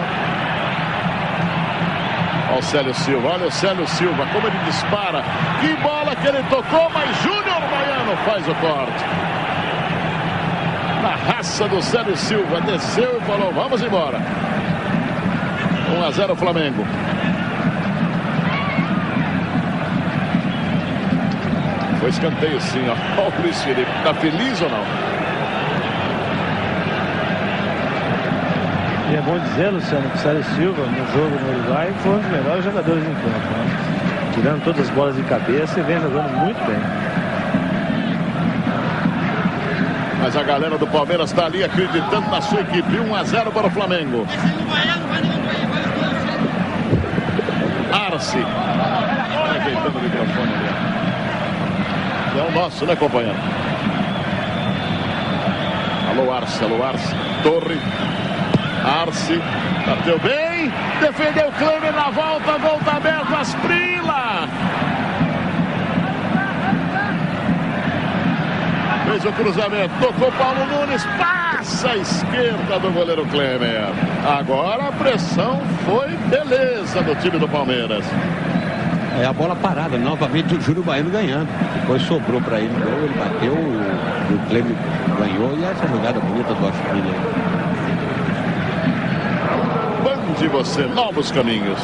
olha o Célio Silva, olha o Célio Silva, como ele dispara, que bola que ele tocou, mas Júnior Baiano faz o corte. Na raça do Célio Silva, desceu e falou, vamos embora. um a zero Flamengo. Foi escanteio sim, ó. Olha o Luiz Felipe, tá feliz ou não? E é bom dizer, Luciano, que o Célio Silva, no jogo no Uruguai, foi um dos melhores jogadores em campo, né? Tirando todas as bolas de cabeça e vem jogando muito bem. Mas a galera do Palmeiras está ali acreditando na sua equipe. um a zero para o Flamengo. Arce. Ajeitando o microfone ali. É o nosso, né, companheiro? Alô, Arce, alô, Arce. Torre. Arce. Bateu bem. Defendeu o Klemer na volta. Volta aberto. Asprila. Fez o cruzamento, tocou Paulo Nunes, passa a esquerda do goleiro Klemer. Agora a pressão foi beleza do time do Palmeiras. É a bola parada, novamente o Júnior Baiano ganhando. Depois sobrou para ele, ele bateu, o Klemer ganhou e essa jogada bonita do Asprila. Bande você, novos caminhos.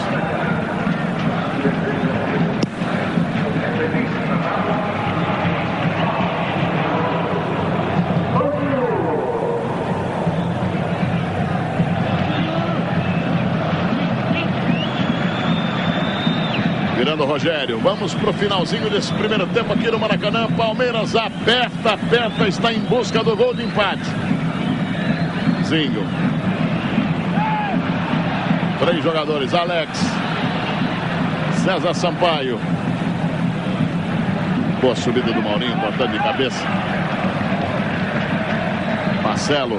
Virando o Rogério, vamos pro finalzinho desse primeiro tempo aqui no Maracanã. Palmeiras aperta, aperta, está em busca do gol de empate. Zinho. Três jogadores, Alex. César Sampaio. Boa subida do Maurinho, botando de cabeça. Marcelo.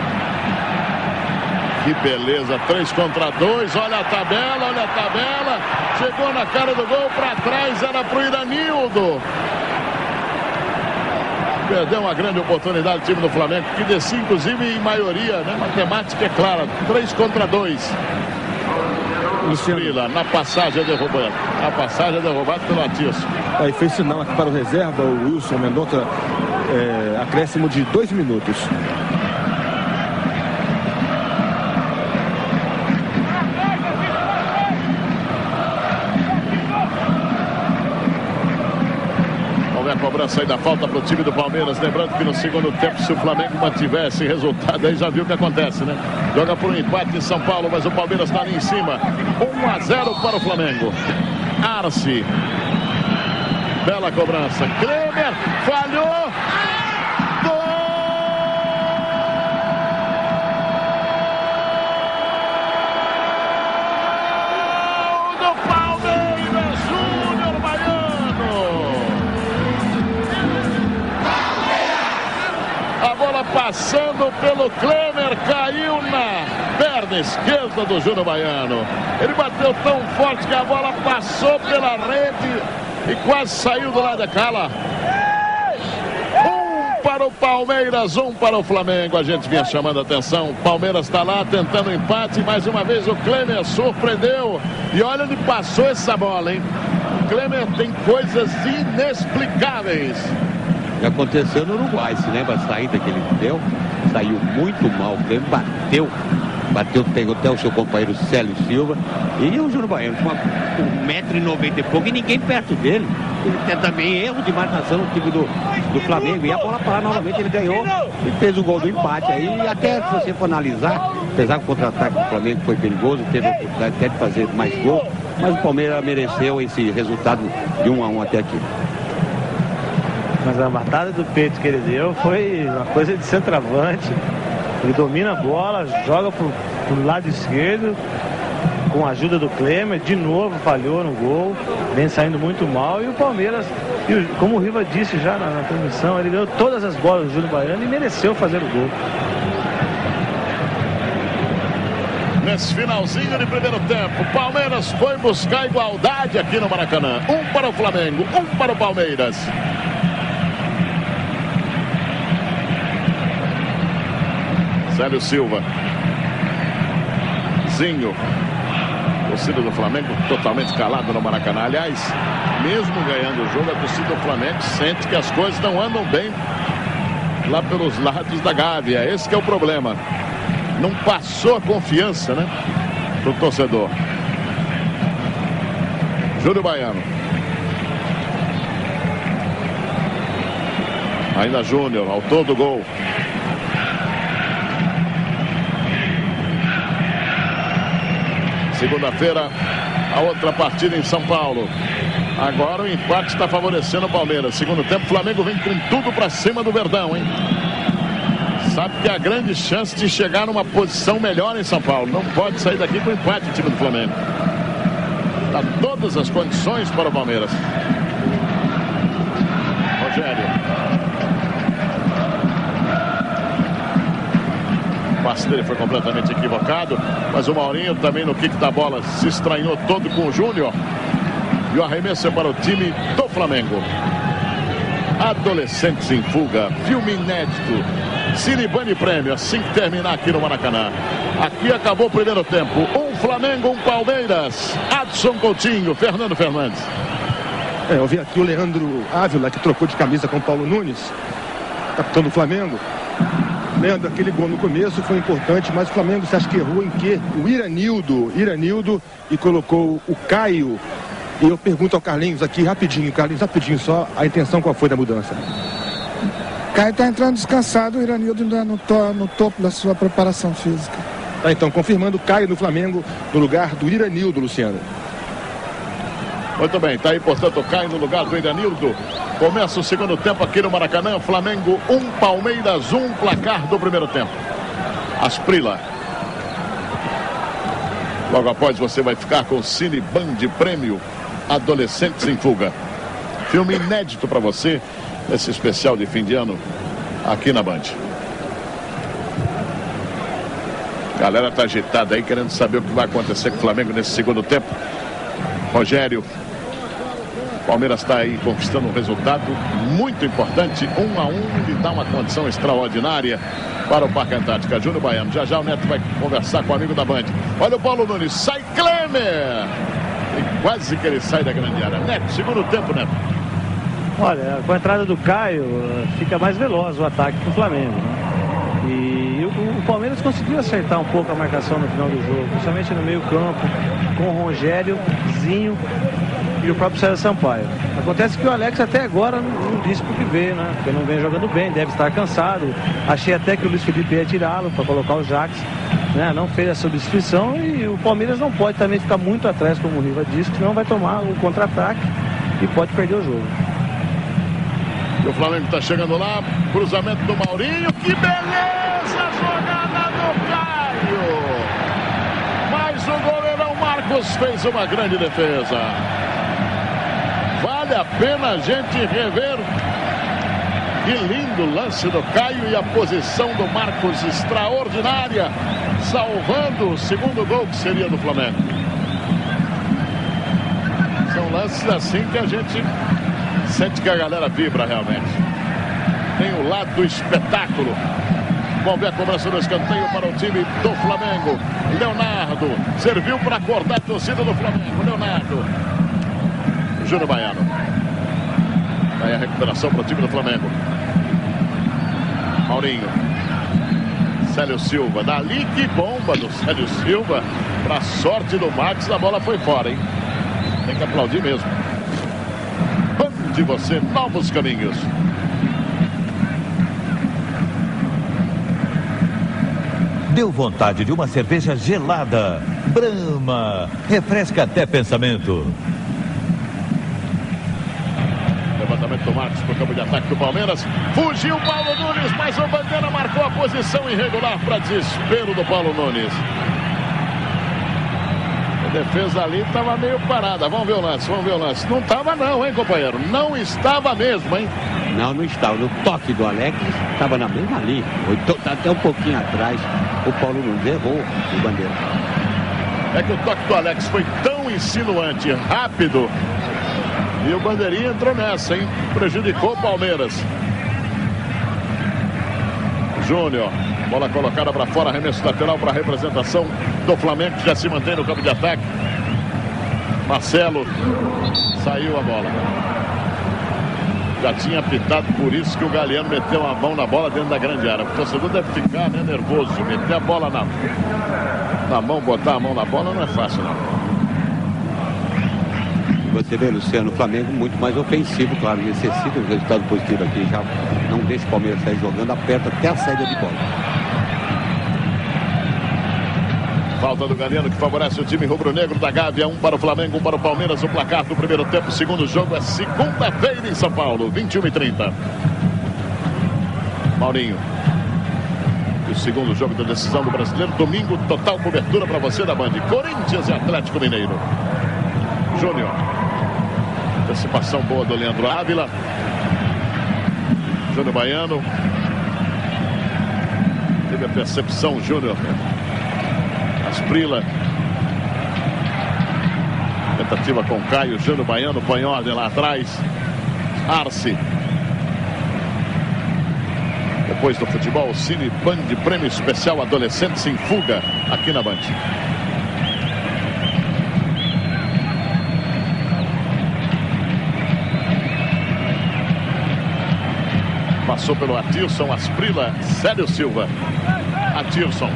Que beleza, três contra dois, olha a tabela, olha a tabela, chegou na cara do gol, para trás, era pro Iranildo. Perdeu uma grande oportunidade o time do Flamengo, que descia inclusive em maioria, né? Matemática é clara, três contra dois. Luciano, na passagem derrubando. A passagem é derrubada pelo Atício. Aí fez sinal aqui para o reserva, o Wilson Mendonça, é, acréscimo de dois minutos. A cobrança aí da falta para o time do Palmeiras. Lembrando que no segundo tempo, se o Flamengo mantivesse resultado, aí já viu o que acontece, né? Joga por um empate em São Paulo, mas o Palmeiras está ali em cima. um a zero para o Flamengo. Arce. Bela cobrança. Klemer falhou. Passando pelo Klemer, caiu na perna esquerda do Júnior Baiano. Ele bateu tão forte que a bola passou pela rede e quase saiu do lado da cala. Um para o Palmeiras, um para o Flamengo. A gente vinha chamando a atenção. O Palmeiras está lá tentando um empate. Mais uma vez o Klemer surpreendeu. E olha onde passou essa bola, hein? O Klemer tem coisas inexplicáveis. Já aconteceu no Uruguai, se lembra a saída que ele deu? Saiu muito mal, o Grêmio bateu, bateu, pegou até o seu companheiro Célio Silva. E o Júnior Baiano com um metro e noventa e pouco e ninguém perto dele. Ele tem também erro de marcação no time do, do Flamengo. E a bola para novamente, ele ganhou e fez o gol do empate aí. E até se você for analisar, apesar que o contra-ataque do Flamengo foi perigoso, teve a oportunidade até de fazer mais gol, mas o Palmeiras mereceu esse resultado de um a um até aqui. Mas a matada do peito que ele deu foi uma coisa de centroavante. Ele domina a bola, joga pro, pro lado esquerdo, com a ajuda do Klemer, de novo falhou no gol, vem saindo muito mal. E o Palmeiras, e o, como o Riva disse já na, na transmissão, ele ganhou todas as bolas do Júnior Baiano e mereceu fazer o gol. Nesse finalzinho de primeiro tempo, o Palmeiras foi buscar igualdade aqui no Maracanã. Um para o Flamengo, um para o Palmeiras. Célio Silva. Zinho. Torcida do Flamengo totalmente calada no Maracanã. Aliás, mesmo ganhando o jogo, a torcida do Flamengo sente que as coisas não andam bem lá pelos lados da Gávea. Esse que é o problema. Não passou a confiança, né, do torcedor. Júnior Baiano. Ainda Júnior, autor do gol. Segunda-feira, a outra partida em São Paulo. Agora o empate está favorecendo o Palmeiras. Segundo tempo, o Flamengo vem com tudo para cima do Verdão, hein? Sabe que há grande chance de chegar numa posição melhor em São Paulo. Não pode sair daqui com empate o time do Flamengo. Dá todas as condições para o Palmeiras. Rogério. O passe dele foi completamente equivocado, mas o Maurinho também no kick da bola se estranhou todo com o Júnior. E o arremesso é para o time do Flamengo. Adolescentes em fuga, filme inédito, Cineband Prêmio, assim que terminar aqui no Maracanã. Aqui acabou o primeiro tempo. Um Flamengo, um Palmeiras. Adson Coutinho, Fernando Fernandes. É, eu vi aqui o Leandro Ávila, que trocou de camisa com o Paulo Nunes, capitão do Flamengo. Leandro, aquele gol no começo foi importante, mas o Flamengo, você acha que errou em quê? O Iranildo, Iranildo, e colocou o Caio. E eu pergunto ao Carlinhos aqui, rapidinho, Carlinhos, rapidinho só, a intenção qual foi da mudança? Caio está entrando descansado, o Iranildo ainda no, to, no topo da sua preparação física. Tá, então, confirmando Caio no Flamengo, no lugar do Iranildo, Luciano. Muito bem, tá aí, portanto, Caio no lugar do Iranildo. Começa o segundo tempo aqui no Maracanã. Flamengo um, Palmeiras um, placar do primeiro tempo. Asprila. Logo após você vai ficar com o Cineband Prêmio Adolescentes em Fuga. Filme inédito para você, esse especial de fim de ano aqui na Band. Galera tá agitada aí, querendo saber o que vai acontecer com o Flamengo nesse segundo tempo. Rogério. Palmeiras está aí conquistando um resultado muito importante, um a um, e dá uma condição extraordinária para o Parque Antártica. Júnior Baiano, já já o Neto vai conversar com o amigo da Band. Olha o Paulo Nunes, sai Klemer! E quase que ele sai da grande área. Neto, segundo tempo, Neto. Olha, com a entrada do Caio, fica mais veloz o ataque do Flamengo, né? E o, o Palmeiras conseguiu acertar um pouco a marcação no final do jogo, principalmente no meio campo, com o Rogério, Zinho e o próprio César Sampaio. Acontece que o Alex até agora não, não disse por que veio, né? Porque não vem jogando bem, deve estar cansado. Achei até que o Luiz Felipe ia tirá-lo para colocar o Jax, né? Não fez a substituição e o Palmeiras não pode também ficar muito atrás, como o Riva disse, senão vai tomar o contra-ataque e pode perder o jogo. O Flamengo está chegando lá, cruzamento do Maurinho, que beleza, jogada do Caio. Mas o goleirão Marcos fez uma grande defesa. Vale a pena a gente rever. Que lindo lance do Caio e a posição do Marcos extraordinária, salvando o segundo gol que seria do Flamengo. São lances assim que a gente sente que a galera vibra realmente. Tem o lado do espetáculo. Vamos ver a cobrança do escanteio para o time do Flamengo. Leonardo serviu para acordar a torcida do Flamengo. Leonardo. Júnior Baiano. Aí a recuperação para o time do Flamengo. Maurinho. Célio Silva. Dali que bomba do Célio Silva. Para a sorte do Max, a bola foi fora, hein? Tem que aplaudir mesmo. De você, novos caminhos. Deu vontade de uma cerveja gelada. Brahma. Refresca até pensamento. Levantamento do Marcos para o campo de ataque do Palmeiras. Fugiu o Paulo Nunes, mas o Bandeira marcou a posição irregular para desespero do Paulo Nunes. A defesa ali estava meio parada. Vamos ver o lance, vamos ver o lance. Não estava não, hein, companheiro? Não estava mesmo, hein? Não, não estava. No toque do Alex, estava na mesma linha. Está até um pouquinho atrás. O Paulo Nunes errou o Bandeira. É que o toque do Alex foi tão insinuante, rápido. E o Bandeirinha entrou nessa, hein? Prejudicou o Palmeiras. Júnior. Bola colocada para fora, arremesso lateral para a representação do Flamengo, que já se mantém no campo de ataque. Marcelo, saiu a bola. Já tinha apitado, por isso que o Galeano meteu a mão na bola dentro da grande área. O torcedor deve ficar, né, nervoso. Meter a bola na, na mão, botar a mão na bola não é fácil, não. Você vê, Luciano, o Flamengo muito mais ofensivo, claro, necessita um resultado positivo aqui. Já não deixa o Palmeiras sair jogando, aperta até a saída de bola. Falta do Galeano que favorece o time rubro-negro da Gávea. Um para o Flamengo, um para o Palmeiras. O placar do primeiro tempo. Segundo jogo é segunda-feira em São Paulo, vinte e uma e trinta. Maurinho. E o segundo jogo da decisão do Brasileiro. Domingo, total cobertura para você da Band. Corinthians e Atlético Mineiro. Júnior. Antecipação boa do Leandro Ávila. Júnior Baiano. Teve a percepção, Júnior. Asprila. Tentativa com Caio. Júnior Baiano põe ordem lá atrás. Arce. Depois do futebol, Cine Band, prêmio especial Adolescentes em Fuga, aqui na Band. Passou pelo Atilson, Asprila, Célio Silva. Atilson.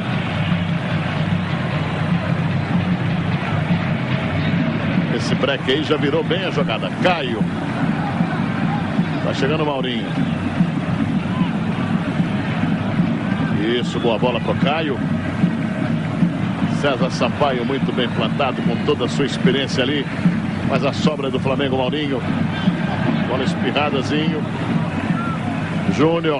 Esse break aí já virou bem a jogada. Caio. Vai chegando o Maurinho. Isso, boa bola pro Caio. César Sampaio muito bem plantado com toda a sua experiência ali. Mas a sobra do Flamengo, Maurinho. Bola espirradazinho. Júnior.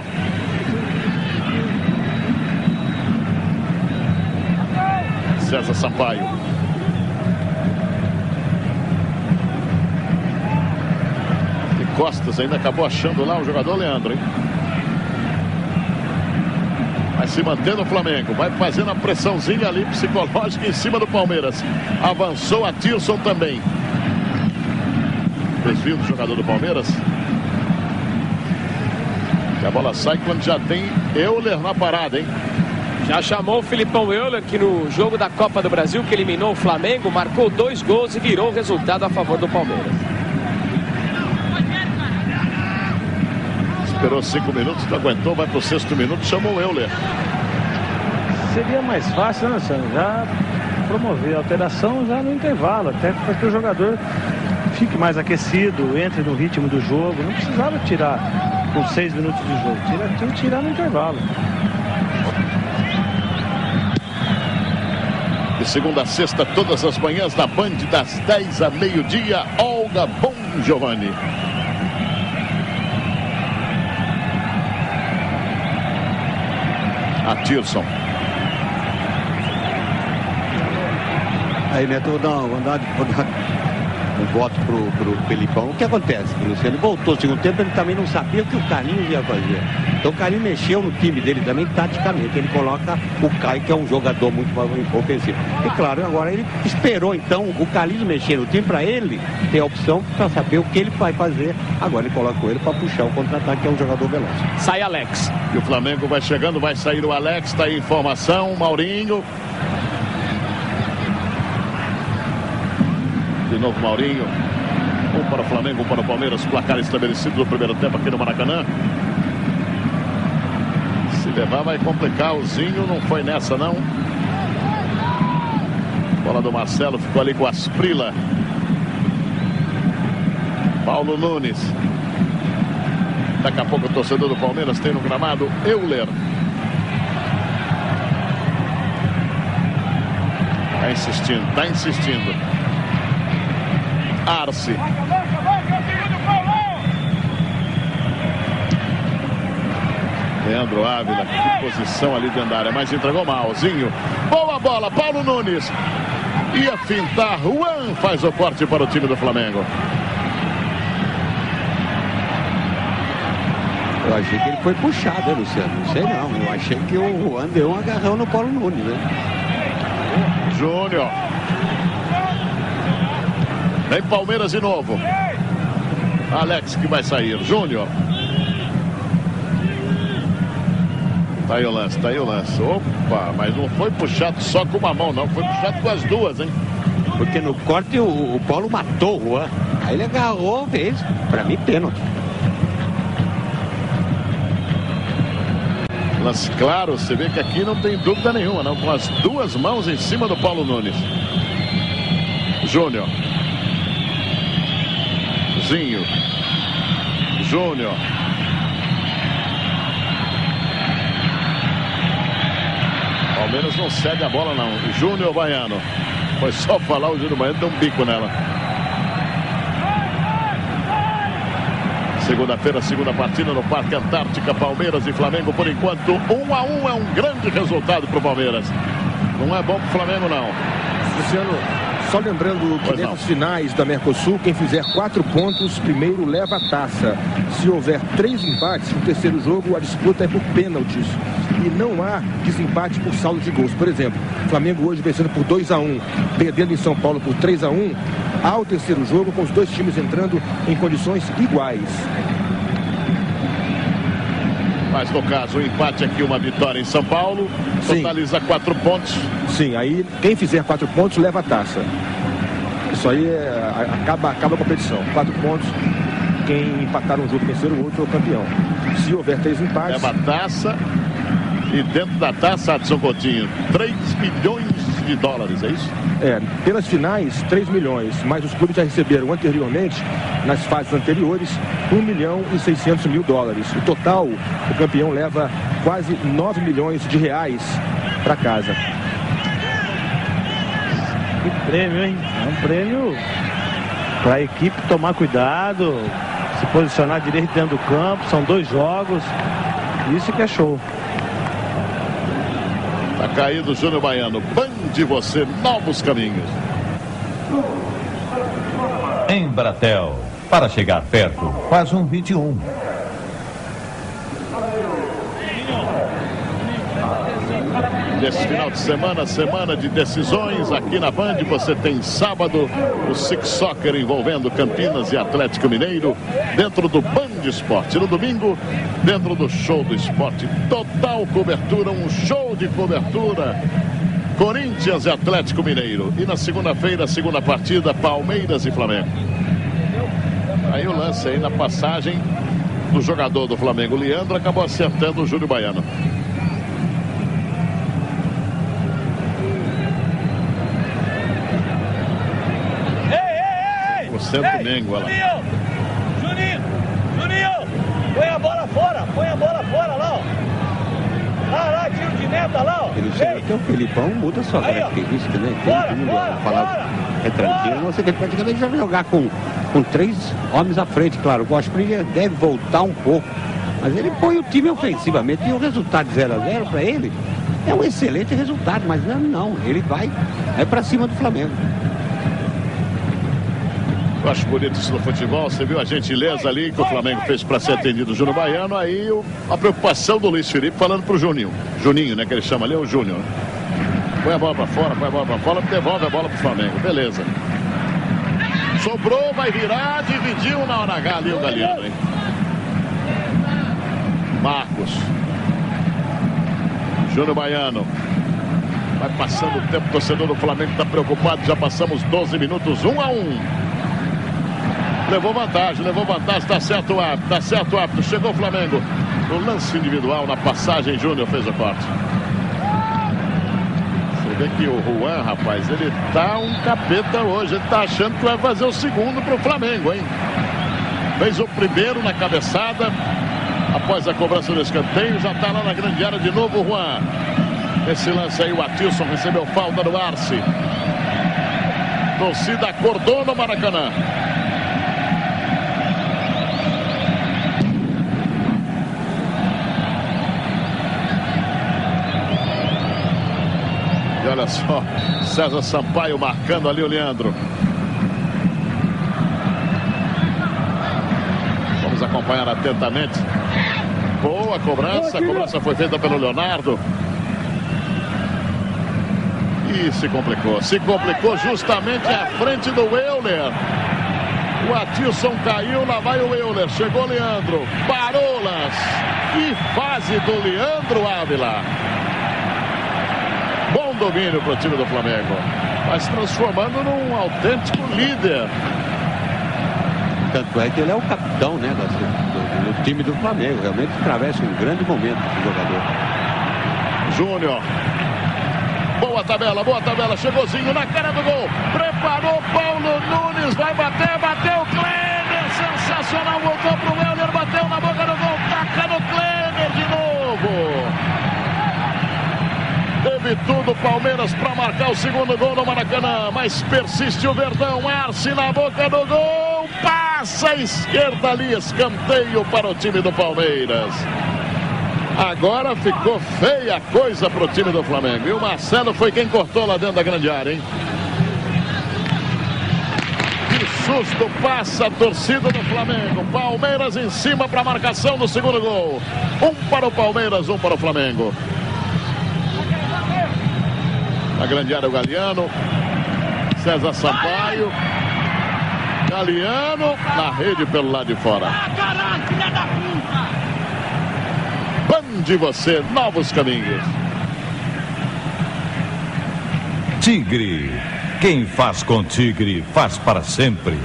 César Sampaio. E Costas ainda acabou achando lá o jogador Leandro, hein? Vai se mantendo o Flamengo. Vai fazendo a pressãozinha ali psicológica em cima do Palmeiras. Avançou a Tilson também. Desvio do jogador do Palmeiras. E a bola sai quando já tem Euler na parada, hein? Já chamou o Filipão Euler, que no jogo da Copa do Brasil, que eliminou o Flamengo, marcou dois gols e virou o resultado a favor do Palmeiras. Esperou cinco minutos, não aguentou, vai pro sexto minuto, chamou o Euler. Seria mais fácil, né, Sandro? Já promover a alteração já no intervalo, até para que o jogador fique mais aquecido, entre no ritmo do jogo. Não precisava tirar com seis minutos de jogo, tira, tinha que tirar no intervalo. De segunda a sexta, todas as manhãs da Band, das dez a meio-dia, Olga Bon Giovanni. Atirson. Aí, Neto, vou dar, vou dar, vou dar um voto pro, pro Felipão. O que acontece, Luciano? Ele voltou no segundo tempo, ele também não sabia o que o Carlinhos ia fazer. Então o Carlinhos mexeu no time dele também, taticamente. Ele coloca o Caio, que é um jogador muito mais ofensivo. E claro, agora ele esperou, então, o Carlinhos mexer no time para ele ter a opção para saber o que ele vai fazer. Agora ele coloca ele para puxar o contra-ataque, que é um jogador veloz. Sai Alex. E o Flamengo vai chegando, vai sair o Alex, tá aí informação, Maurinho. De novo Maurinho. Um para o Flamengo, um para o Palmeiras. Placar estabelecido no primeiro tempo aqui no Maracanã. Se levar vai complicar. O Zinho não foi nessa não. Bola do Marcelo, ficou ali com a Asprila. Paulo Nunes. Daqui a pouco o torcedor do Palmeiras tem no gramado Euler. Tá insistindo, tá insistindo. Arce. Leandro Ávila, que posição ali dentro da área, mas entregou mal. Zinho, boa bola, Paulo Nunes. Ia fintar, Juan faz o corte para o time do Flamengo. Eu achei que ele foi puxado, né, Luciano? Não sei não, eu achei que o Juan deu um agarrão no Paulo Nunes, né? Júnior. Vem Palmeiras de novo. Alex que vai sair. Júnior. Tá aí o lance, tá aí o lance. Opa, mas não foi puxado só com uma mão, não. Foi puxado com as duas, hein? Porque no corte o, o Paulo matou o Juan. Aí ele agarrou, fez. Pra mim, pênalti. Lance claro, você vê que aqui não tem dúvida nenhuma, não. Com as duas mãos em cima do Paulo Nunes. Júnior. Zinho. Júnior. Palmeiras não cede a bola não. Júnior Baiano. Foi só falar, o Júnior Baiano deu um bico nela. Segunda-feira, segunda partida no Parque Antártica, Palmeiras e Flamengo. Por enquanto, um a um é um grande resultado para o Palmeiras. Não é bom para o Flamengo, não. Luciano, só lembrando que nessas finais da Mercosul, quem fizer quatro pontos, primeiro leva a taça. Se houver três empates, no terceiro jogo a disputa é por pênaltis. E não há desempate por saldo de gols. Por exemplo, Flamengo hoje vencendo por dois a um, perdendo em São Paulo por três a um, há o terceiro jogo com os dois times entrando em condições iguais. Mas no caso, o empate aqui, uma vitória em São Paulo, totaliza Sim. quatro pontos. Sim, aí quem fizer quatro pontos leva a taça. Isso aí é, acaba, acaba a competição. Quatro pontos, quem empatar um jogo, vencer o outro é o campeão. Se houver três empates... Leva a taça e dentro da taça, Adson Coutinho, três milhões de dólares, é isso? É, pelas finais, três milhões, mas os clubes já receberam anteriormente, nas fases anteriores, um milhão e seiscentos mil dólares. O total, o campeão leva quase nove milhões de reais para casa. Que prêmio, hein? É um prêmio para a equipe tomar cuidado, se posicionar direito dentro do campo, são dois jogos, isso que é show. Tá caído o Júnior Baiano. Bande você, novos caminhos. Embratel. Para chegar perto, faz um vinte e um. Nesse final de semana, semana de decisões aqui na Band, você tem sábado o Six Soccer envolvendo Campinas e Atlético Mineiro dentro do Band Esporte. No domingo, dentro do Show do Esporte, total cobertura, um show de cobertura, Corinthians e Atlético Mineiro. E na segunda-feira, segunda partida, Palmeiras e Flamengo. Aí o lance aí na passagem do jogador do Flamengo, Leandro, acabou acertando o Júnior Baiano. Centro Mengo, olha lá. Juninho, Juninho, põe a bola fora, põe a bola fora lá, ó. Lá, lá, tiro de meta lá, ó. Ele chega que o Filipão muda a sua característica, né? Tem Bora, que bora, falar bora, é tranquilo, você que praticamente vai jogar com, com três homens à frente, claro. O Gosprinha deve voltar um pouco, mas ele põe o time ofensivamente e o resultado de zero a zero para ele é um excelente resultado, mas não, não, ele vai, vai para cima do Flamengo. Eu acho bonito isso no futebol. Você viu a gentileza ali que o Flamengo fez para ser atendido o Júnior Baiano. Aí o, a preocupação do Luiz Felipe falando pro Juninho. Juninho, né? Que ele chama ali, é o Júnior. Põe a bola para fora, põe a bola para fora, devolve a bola pro Flamengo. Beleza. Sobrou, vai virar, dividiu na hora H ali o Galeano, hein? Marcos. Júnior Baiano. Vai passando o tempo, o torcedor do Flamengo está preocupado. Já passamos doze minutos, um a um. Levou vantagem, levou vantagem, tá certo o árbitro, tá certo o árbitro, chegou o Flamengo. No lance individual, na passagem, Júnior fez o corte. Você vê que o Juan, rapaz, ele tá um capeta hoje, ele tá achando que vai fazer o segundo pro Flamengo, hein? Fez o primeiro na cabeçada, após a cobrança do escanteio, já tá lá na grande área de novo o Juan. Esse lance aí, o Atilson recebeu falta do Arce. Torcida acordou no Maracanã. E olha só, César Sampaio marcando ali o Leandro. Vamos acompanhar atentamente. Boa cobrança, a cobrança foi feita pelo Leonardo. E se complicou, se complicou justamente à frente do Euler. O Atilson caiu, lá vai o Euler, chegou o Leandro, parou o lance. Que fase do Leandro Ávila. Bom domínio para o time do Flamengo. Vai se transformando num autêntico líder. Tanto é que ele é o capitão, né, do, do, do time do Flamengo. Realmente atravessa um grande momento esse jogador. Júnior. Boa tabela, boa tabela. Chegouzinho na cara do gol. Preparou Paulo Nunes. Vai bater, bateu. Kleber. Sensacional. Voltou pro Euler. Bateu na boca do gol. Taca no Kleber de novo. Teve tudo o Palmeiras para marcar o segundo gol no Maracanã, mas persiste o Verdão. Arce na boca do gol, passa à esquerda ali, escanteio para o time do Palmeiras. Agora ficou feia a coisa para o time do Flamengo. E o Marcelo foi quem cortou lá dentro da grande área, hein? Que susto, passa a torcida do Flamengo. Palmeiras em cima para a marcação do segundo gol. Um para o Palmeiras, um para o Flamengo. Na grande área o Galeano, César Sampaio, Galeano na rede pelo lado de fora. Band você, novos caminhos. Tigre, quem faz com Tigre faz para sempre.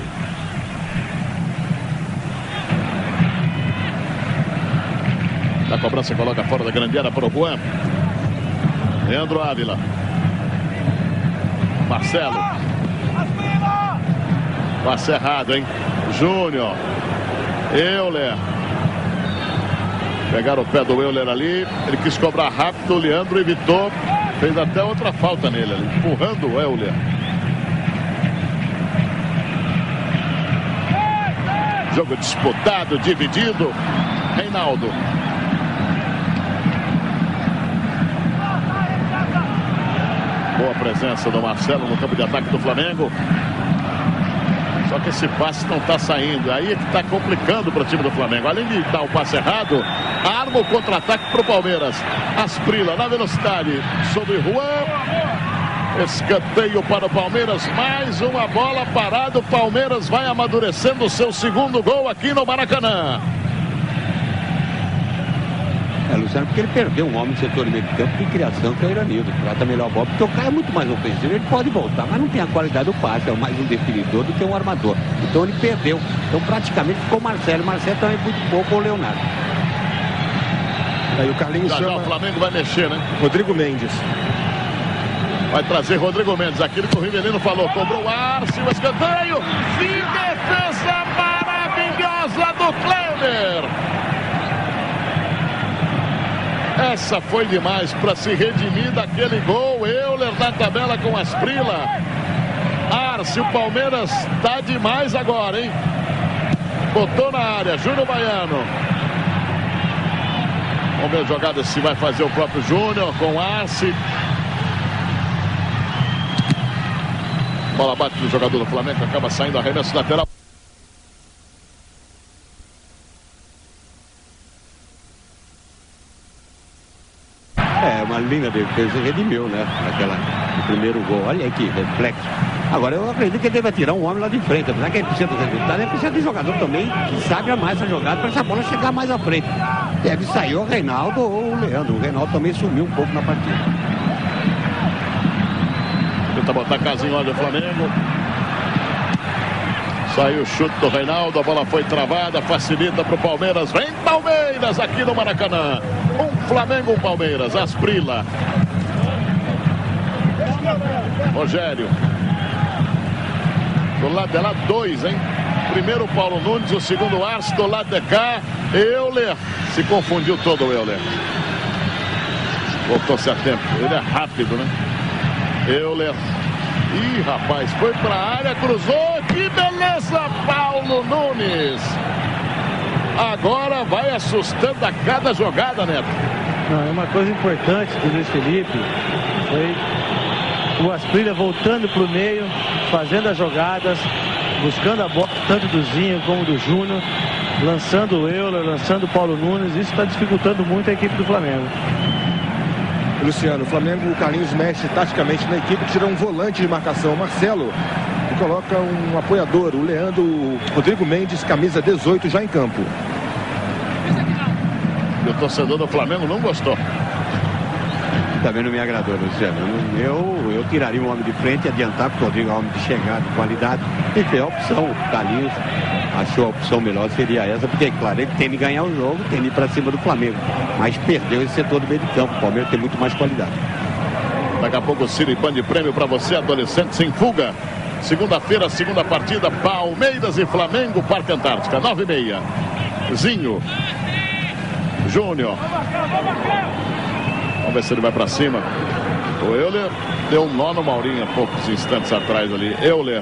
A cobrança coloca fora da grande área para o Juan. Leandro Ávila. Marcelo. Passe errado, hein? Júnior. Euler. Pegaram o pé do Euler ali. Ele quis cobrar rápido. O Leandro evitou. Fez até outra falta nele ali, empurrando o Euler. Jogo disputado, dividido. Reinaldo. Boa presença do Marcelo no campo de ataque do Flamengo. Só que esse passe não está saindo. Aí é que está complicando para o time do Flamengo. Além de dar o passe errado, arma o contra-ataque para o Palmeiras. Asprila na velocidade sobre Juan. Escanteio para o Palmeiras. Mais uma bola parada. O Palmeiras vai amadurecendo o seu segundo gol aqui no Maracanã. É, Luciano, porque ele perdeu um homem no setor de meio de campo de criação, que é o Iranildo. Trata melhor a bola, porque o cara é muito mais ofensivo. Ele pode voltar, mas não tem a qualidade do passe. É mais um definidor do que um armador. Então ele perdeu. Então praticamente ficou o Marcelo. O Marcelo também é muito pouco o Leonardo. Aí o Carlinhos Já, chama... já o Flamengo vai mexer, né? Rodrigo Mendes. Vai trazer Rodrigo Mendes. Aquilo que o Rivelino falou. Cobrou o Arce, o escanteio. Que defesa maravilhosa do Kleber. Essa foi demais para se redimir daquele gol. Euler na tabela com Asprila. Arce, o Palmeiras tá demais agora, hein? Botou na área, Júnior Baiano. Vamos ver a jogada se vai fazer o próprio Júnior com Arce. Bola bate do jogador do Flamengo, acaba saindo arremesso lateral. É, uma linda defesa redimiu, né? Aquela, o primeiro gol. Olha aí que reflexo. Agora eu acredito que ele deve tirar um homem lá de frente. Apesar que ele precisa do resultado, ele precisa de jogador também que sabe mais essa jogada para essa bola chegar mais à frente. Deve sair o Reinaldo ou o Leandro. O Reinaldo também sumiu um pouco na partida. Tenta botar a casinha lá do Flamengo. Saiu o chute do Reinaldo, a bola foi travada, facilita para o Palmeiras. Vem Palmeiras aqui no Maracanã. Um Flamengo, um Palmeiras. Asprila. Rogério. Do lado de lá, dois, hein? Primeiro o Paulo Nunes, o segundo Arce. Do lado de cá, Euler. Se confundiu todo o Euler. Voltou-se a tempo. Ele é rápido, né? Euler. Ih, rapaz, foi pra área, cruzou. Que beleza, Paulo Nunes. Agora vai assustando a cada jogada, Neto. Não, é uma coisa importante do Luiz Felipe. Foi o Asprila voltando pro meio, fazendo as jogadas, buscando a bola, tanto do Zinho como do Júnior, lançando o Euler, lançando o Paulo Nunes. Isso está dificultando muito a equipe do Flamengo. Luciano, o Flamengo, o Carlinhos mexe taticamente na equipe, tira um volante de marcação, o Marcelo, e coloca um apoiador, o Leandro, o Rodrigo Mendes, camisa dezoito, já em campo. E o torcedor do Flamengo não gostou. Também não me agradou, Luciano. Eu, eu tiraria um homem de frente e adiantar, porque o Rodrigo é um homem de chegada, de qualidade. E tem a opção, o Carlinhos achou a opção melhor, seria essa, porque, claro, ele tem de ganhar o jogo, tem de ir para cima do Flamengo. Mas perdeu esse setor do meio de campo. O Palmeiras tem muito mais qualidade. Daqui a pouco o Siripan de prêmio para você, adolescente sem fuga. Segunda-feira, segunda partida, Palmeiras e Flamengo, Parque Antártica, nove e meia. Zinho. Júnior. Vamos ver se ele vai para cima. O Euler deu um nó no Maurinho há poucos instantes atrás ali. Euler.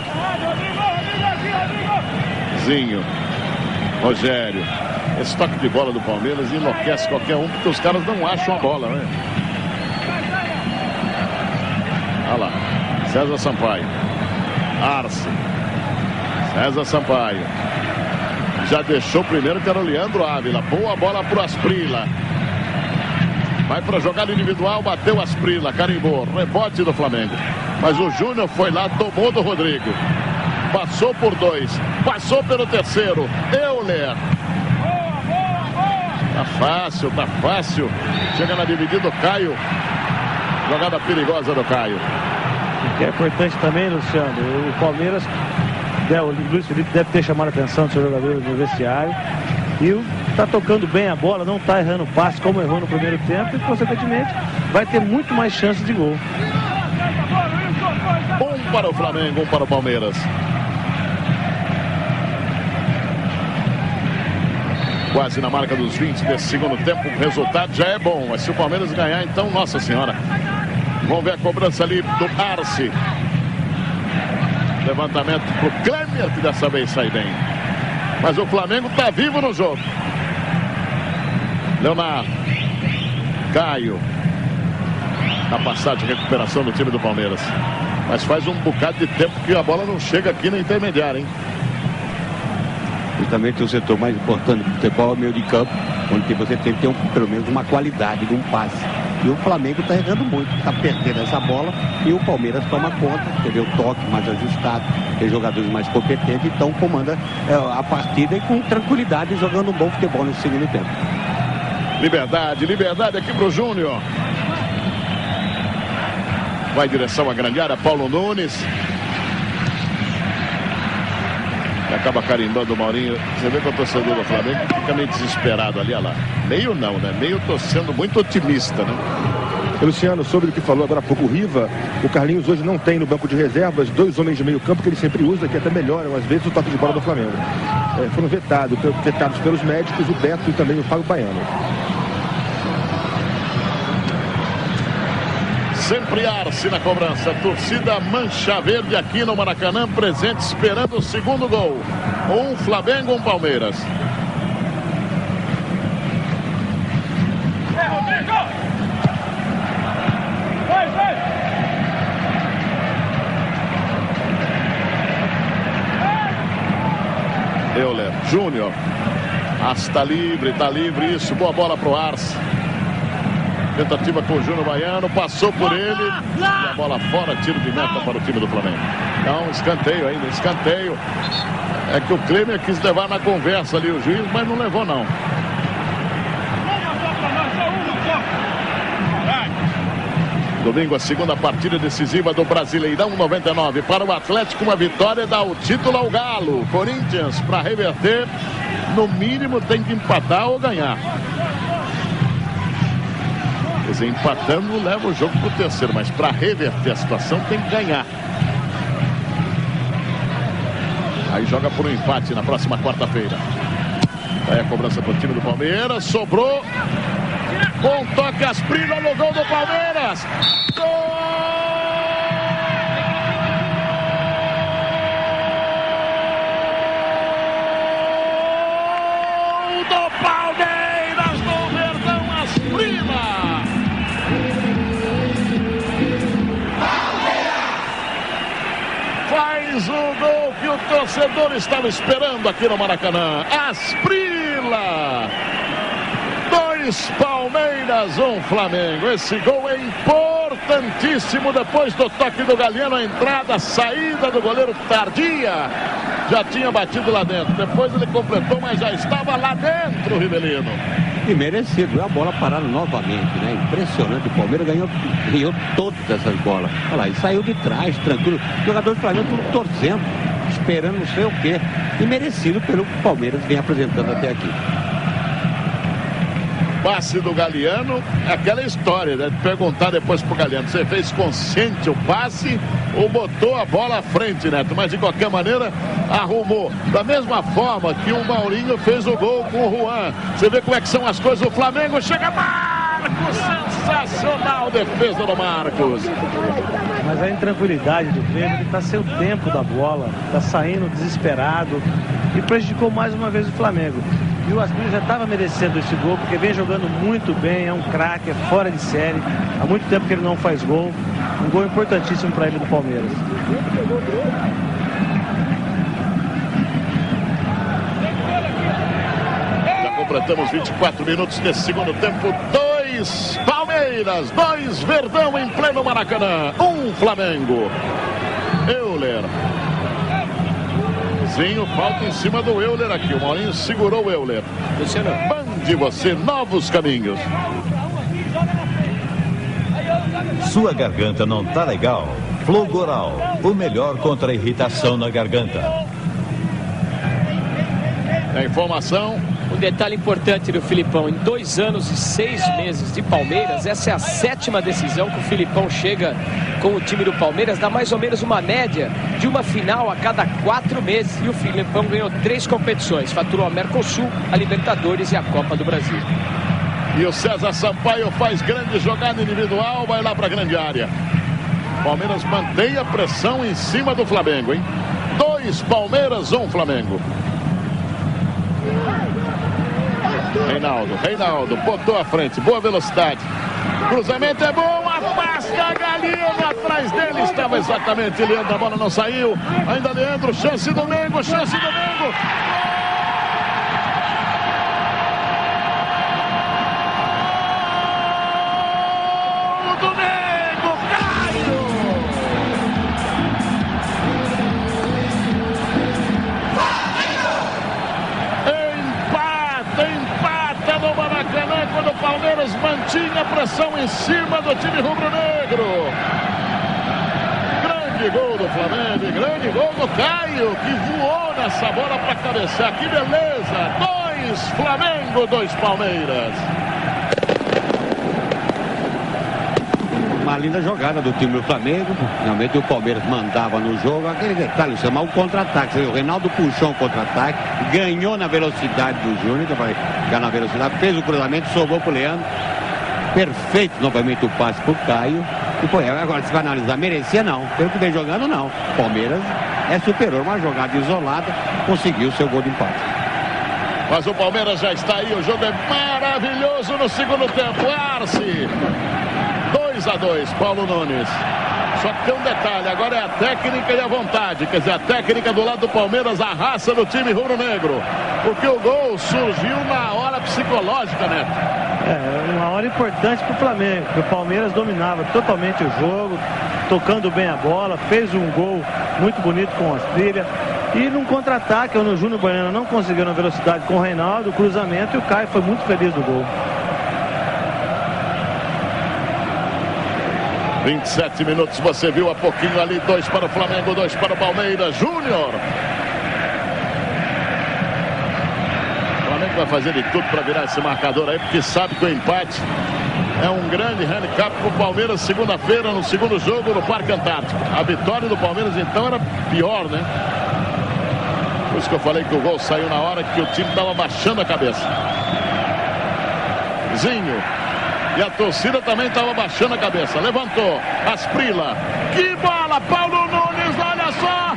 Zinho. Rogério. Esse toque de bola do Palmeiras enlouquece qualquer um, porque os caras não acham a bola, né? Olha lá. César Sampaio. Arce. César Sampaio. Já deixou primeiro que era o Leandro Ávila. Boa bola pro Asprila. Vai para jogada individual, bateu Asprila, carimbou, rebote do Flamengo. Mas o Júnior foi lá, tomou do Rodrigo. Passou por dois, passou pelo terceiro. Euler. Tá fácil, tá fácil. Chega na dividida o Caio. Jogada perigosa do Caio. O que é importante também, Luciano, o Palmeiras, o Luiz Felipe deve ter chamado a atenção dos seus jogadores no vestiário. E está tocando bem a bola, não está errando passe como errou no primeiro tempo e, consequentemente, vai ter muito mais chances de gol. Um para o Flamengo, um para o Palmeiras. Quase na marca dos vinte desse segundo tempo, o resultado já é bom. Mas se o Palmeiras ganhar, então, nossa senhora. Vamos ver a cobrança ali do Arce. Levantamento para o Kleber, que dessa vez sai bem. Mas o Flamengo está vivo no jogo. Leonardo. Caio. Na passagem de recuperação do time do Palmeiras. Mas faz um bocado de tempo que a bola não chega aqui na intermediária, hein? Justamente o setor mais importante do futebol é o meio de campo, onde você tem que ter um, pelo menos uma qualidade de um passe. E o Flamengo está errando muito, está perdendo essa bola e o Palmeiras toma conta, teve o toque mais ajustado, tem jogadores mais competentes, então comanda é, a partida e com tranquilidade jogando um bom futebol no segundo tempo. Liberdade, liberdade aqui pro Júnior. Vai em direção à grande área, Paulo Nunes. E acaba carimbando o Maurinho. Você vê que o torcedor do Flamengo fica meio desesperado ali, olha lá. Meio não, né? Meio tô sendo muito otimista, né? Luciano, sobre o que falou agora há pouco o Riva, o Carlinhos hoje não tem no banco de reservas dois homens de meio campo que ele sempre usa, que até melhoram às vezes o toque de bola do Flamengo. É, foram vetados, vetados pelos médicos, o Beto e também o Fábio Baiano. Sempre Arce na cobrança. Torcida Mancha Verde aqui no Maracanã, presente esperando o segundo gol. Um Flamengo, um Palmeiras. É, Rodrigo! Vai, vai! Euler, Júnior. Arce tá livre, tá livre, isso. Boa bola pro Arce. Tentativa com o Júnior Baiano, passou por ele e a bola fora, tiro de meta para o time do Flamengo. Então, escanteio ainda, escanteio. É que o Klemer quis levar na conversa ali o juiz, mas não levou não. Domingo, a segunda partida decisiva do Brasileirão noventa e nove. Para o Atlético, uma vitória dá o título ao Galo. Corinthians, para reverter, no mínimo tem que empatar ou ganhar. Quer dizer, empatando leva o jogo para o terceiro, mas para reverter a situação tem que ganhar. Aí joga por um empate na próxima quarta-feira. Aí a cobrança para o time do Palmeiras, sobrou. Com toque Asprilla no gol do Palmeiras. Gol! Do Palmeiras no Verdão, Asprilla. Faz o gol que o torcedor estava esperando aqui no Maracanã. Asprilla. Dois Palmeiras, um Flamengo. Esse gol é importantíssimo depois do toque do Galeno. A entrada, a saída do goleiro tardia. Já tinha batido lá dentro. Depois ele completou, mas já estava lá dentro, Rivelino. E merecido, é a bola parada novamente, né? Impressionante, o Palmeiras ganhou, ganhou todas essas bolas. Olha lá, e saiu de trás, tranquilo. O jogador do Flamengo tudo torcendo, esperando não sei o quê. E merecido pelo que o Palmeiras vem apresentando até aqui. Passe do Galeano, é aquela história, né? De perguntar depois pro Galeano, você fez consciente o passe ou botou a bola à frente, Neto? Mas de qualquer maneira, arrumou. Da mesma forma que o Maurinho fez o gol com o Juan. Você vê como é que são as coisas. O Flamengo chega, Marcos! Sensacional defesa do Marcos. Mas a intranquilidade do Grêmio, ele tá sem o tempo da bola, tá saindo desesperado e prejudicou mais uma vez o Flamengo. E o Asprilla já estava merecendo esse gol, porque vem jogando muito bem, é um craque, é fora de série. Há muito tempo que ele não faz gol. Um gol importantíssimo para ele do Palmeiras. Já completamos vinte e quatro minutos nesse segundo tempo. Dois Palmeiras, dois Verdão em pleno Maracanã. Um Flamengo. Euler. Zinho, falta em cima do Euler aqui. O Maurinho segurou o Euler. Luciano. Mande você novos caminhos. Sua garganta não tá legal? Flogoral, o melhor contra a irritação na garganta. A informação. Um detalhe importante do Filipão, em dois anos e seis meses de Palmeiras, essa é a sétima decisão que o Filipão chega com o time do Palmeiras, dá mais ou menos uma média de uma final a cada quatro meses. E o Filipão ganhou três competições, faturou a Mercosul, a Libertadores e a Copa do Brasil. E o César Sampaio faz grande jogada individual, vai lá para a grande área. Palmeiras mantém a pressão em cima do Flamengo, hein? Dois Palmeiras, um Flamengo. Reinaldo, Reinaldo, botou à frente, boa velocidade. Cruzamento é bom, a Rapaz, Gagalino atrás dele. Estava exatamente Leandro. A bola não saiu. Ainda Leandro. Chance do Mengo. Chance do Mengo. Palmeiras mantinha a pressão em cima do time rubro-negro. Grande gol do Flamengo e grande gol do Caio, que voou nessa bola para cabecear. Que beleza! Dois Flamengo, dois Palmeiras. Uma linda jogada do time do Flamengo. Realmente o Palmeiras mandava no jogo. Aquele detalhe, chamar o contra-ataque. O Reinaldo puxou um contra-ataque, ganhou na velocidade do Júnior, que vai ficar na velocidade, fez o cruzamento, sobrou pro Leandro. Perfeito novamente o passe pro Caio. E foi, agora se vai analisar, merecia não. Pelo que vem jogando, não. Palmeiras é superior, uma jogada isolada, conseguiu seu gol de empate. Mas o Palmeiras já está aí, o jogo é maravilhoso no segundo tempo. Arce. dois a dois, Paulo Nunes. Só que tem um detalhe, agora é a técnica e a vontade. Quer dizer, a técnica do lado do Palmeiras, a raça do time rubro-negro. Porque o gol surgiu na hora psicológica, né? É, uma hora importante para o Flamengo, porque o Palmeiras dominava totalmente o jogo, tocando bem a bola, fez um gol muito bonito com o Asprilla. E num contra-ataque, onde o Júnior Bueno não conseguiu na velocidade com o Reinaldo, o cruzamento, e o Caio foi muito feliz no gol. vinte e sete minutos, você viu há pouquinho ali, dois para o Flamengo, dois para o Palmeiras. Júnior. O Flamengo vai fazer de tudo para virar esse marcador aí, porque sabe que o empate é um grande handicap para o Palmeiras segunda-feira, no segundo jogo no Parque Antártico. A vitória do Palmeiras então era pior, né? Por isso que eu falei que o gol saiu na hora que o time estava baixando a cabeça. Zinho. E a torcida também estava baixando a cabeça. Levantou. Asprilla. Que bola! Paulo Nunes, olha só!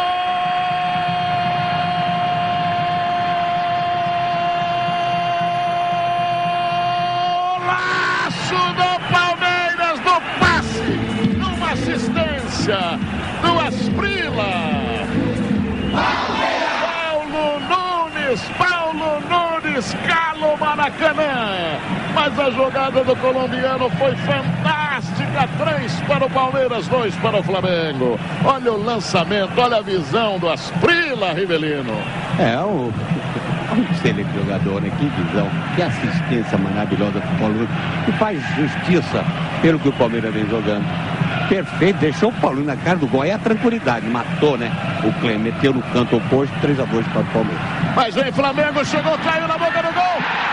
Golaço do Palmeiras, do passe! Numa assistência do Asprilla. Paulo Nunes, Paulo Nunes, cala o Maracanã. Mas a jogada do colombiano foi fantástica. Três para o Palmeiras, dois para o Flamengo. Olha o lançamento, olha a visão do Asprilla, Rivelino. É, o, o excelente jogador, né? Que visão, que assistência maravilhosa para o Paulo, que faz justiça pelo que o Palmeiras vem jogando. Perfeito, deixou o Paulo na cara do gol. Aí a tranquilidade, matou, né? O Clemente meteu no canto oposto, três a dois para o Palmeiras. Mas vem Flamengo, chegou, caiu na boca do gol.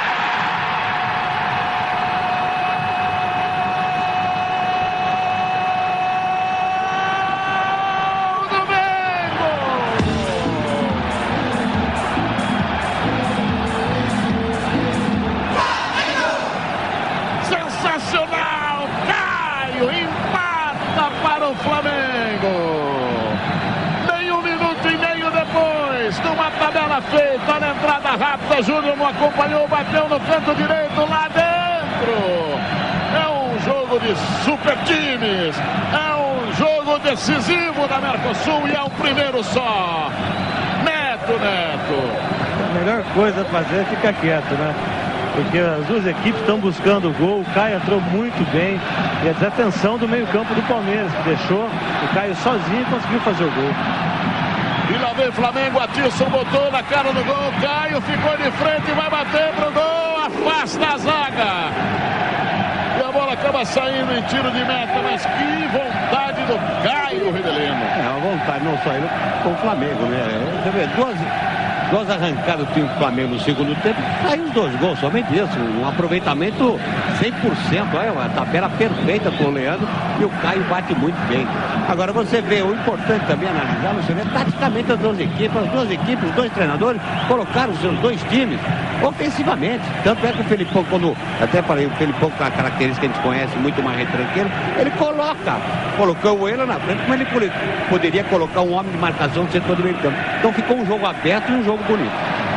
Feita na entrada rápida, Júnior não acompanhou, bateu no canto direito, lá dentro. É um jogo de super times, é um jogo decisivo da Mercosul e é o primeiro só. Neto, Neto. A melhor coisa a fazer é ficar quieto, né? Porque as duas equipes estão buscando o gol, o Caio entrou muito bem e a desatenção do meio campo do Palmeiras, que deixou o Caio sozinho e conseguiu fazer o gol. E lá vem Flamengo, Atilson botou na cara do gol, Caio ficou de frente e vai bater pro gol, afasta a zaga. E a bola acaba saindo em tiro de meta, mas que vontade do Caio, Rivelino. É, a vontade não só ele, com o Flamengo, né? Você vê, duas, duas arrancadas do time do Flamengo no segundo tempo, saiu os dois gols, somente isso, um aproveitamento cem por cento, olha, uma tabela perfeita com o Leandro e o Caio bate muito bem. Agora você vê, o importante também analisar, você vê taticamente as duas equipes, as duas equipes, os dois treinadores colocaram os seus dois times ofensivamente. Tanto é que o Felipão, quando, até falei, o Felipão com a característica que a gente conhece, muito mais retranqueiro, ele coloca, colocou o Elan na frente, como ele poderia colocar um homem de marcação no setor do meio campo. Então ficou um jogo aberto e um jogo bonito.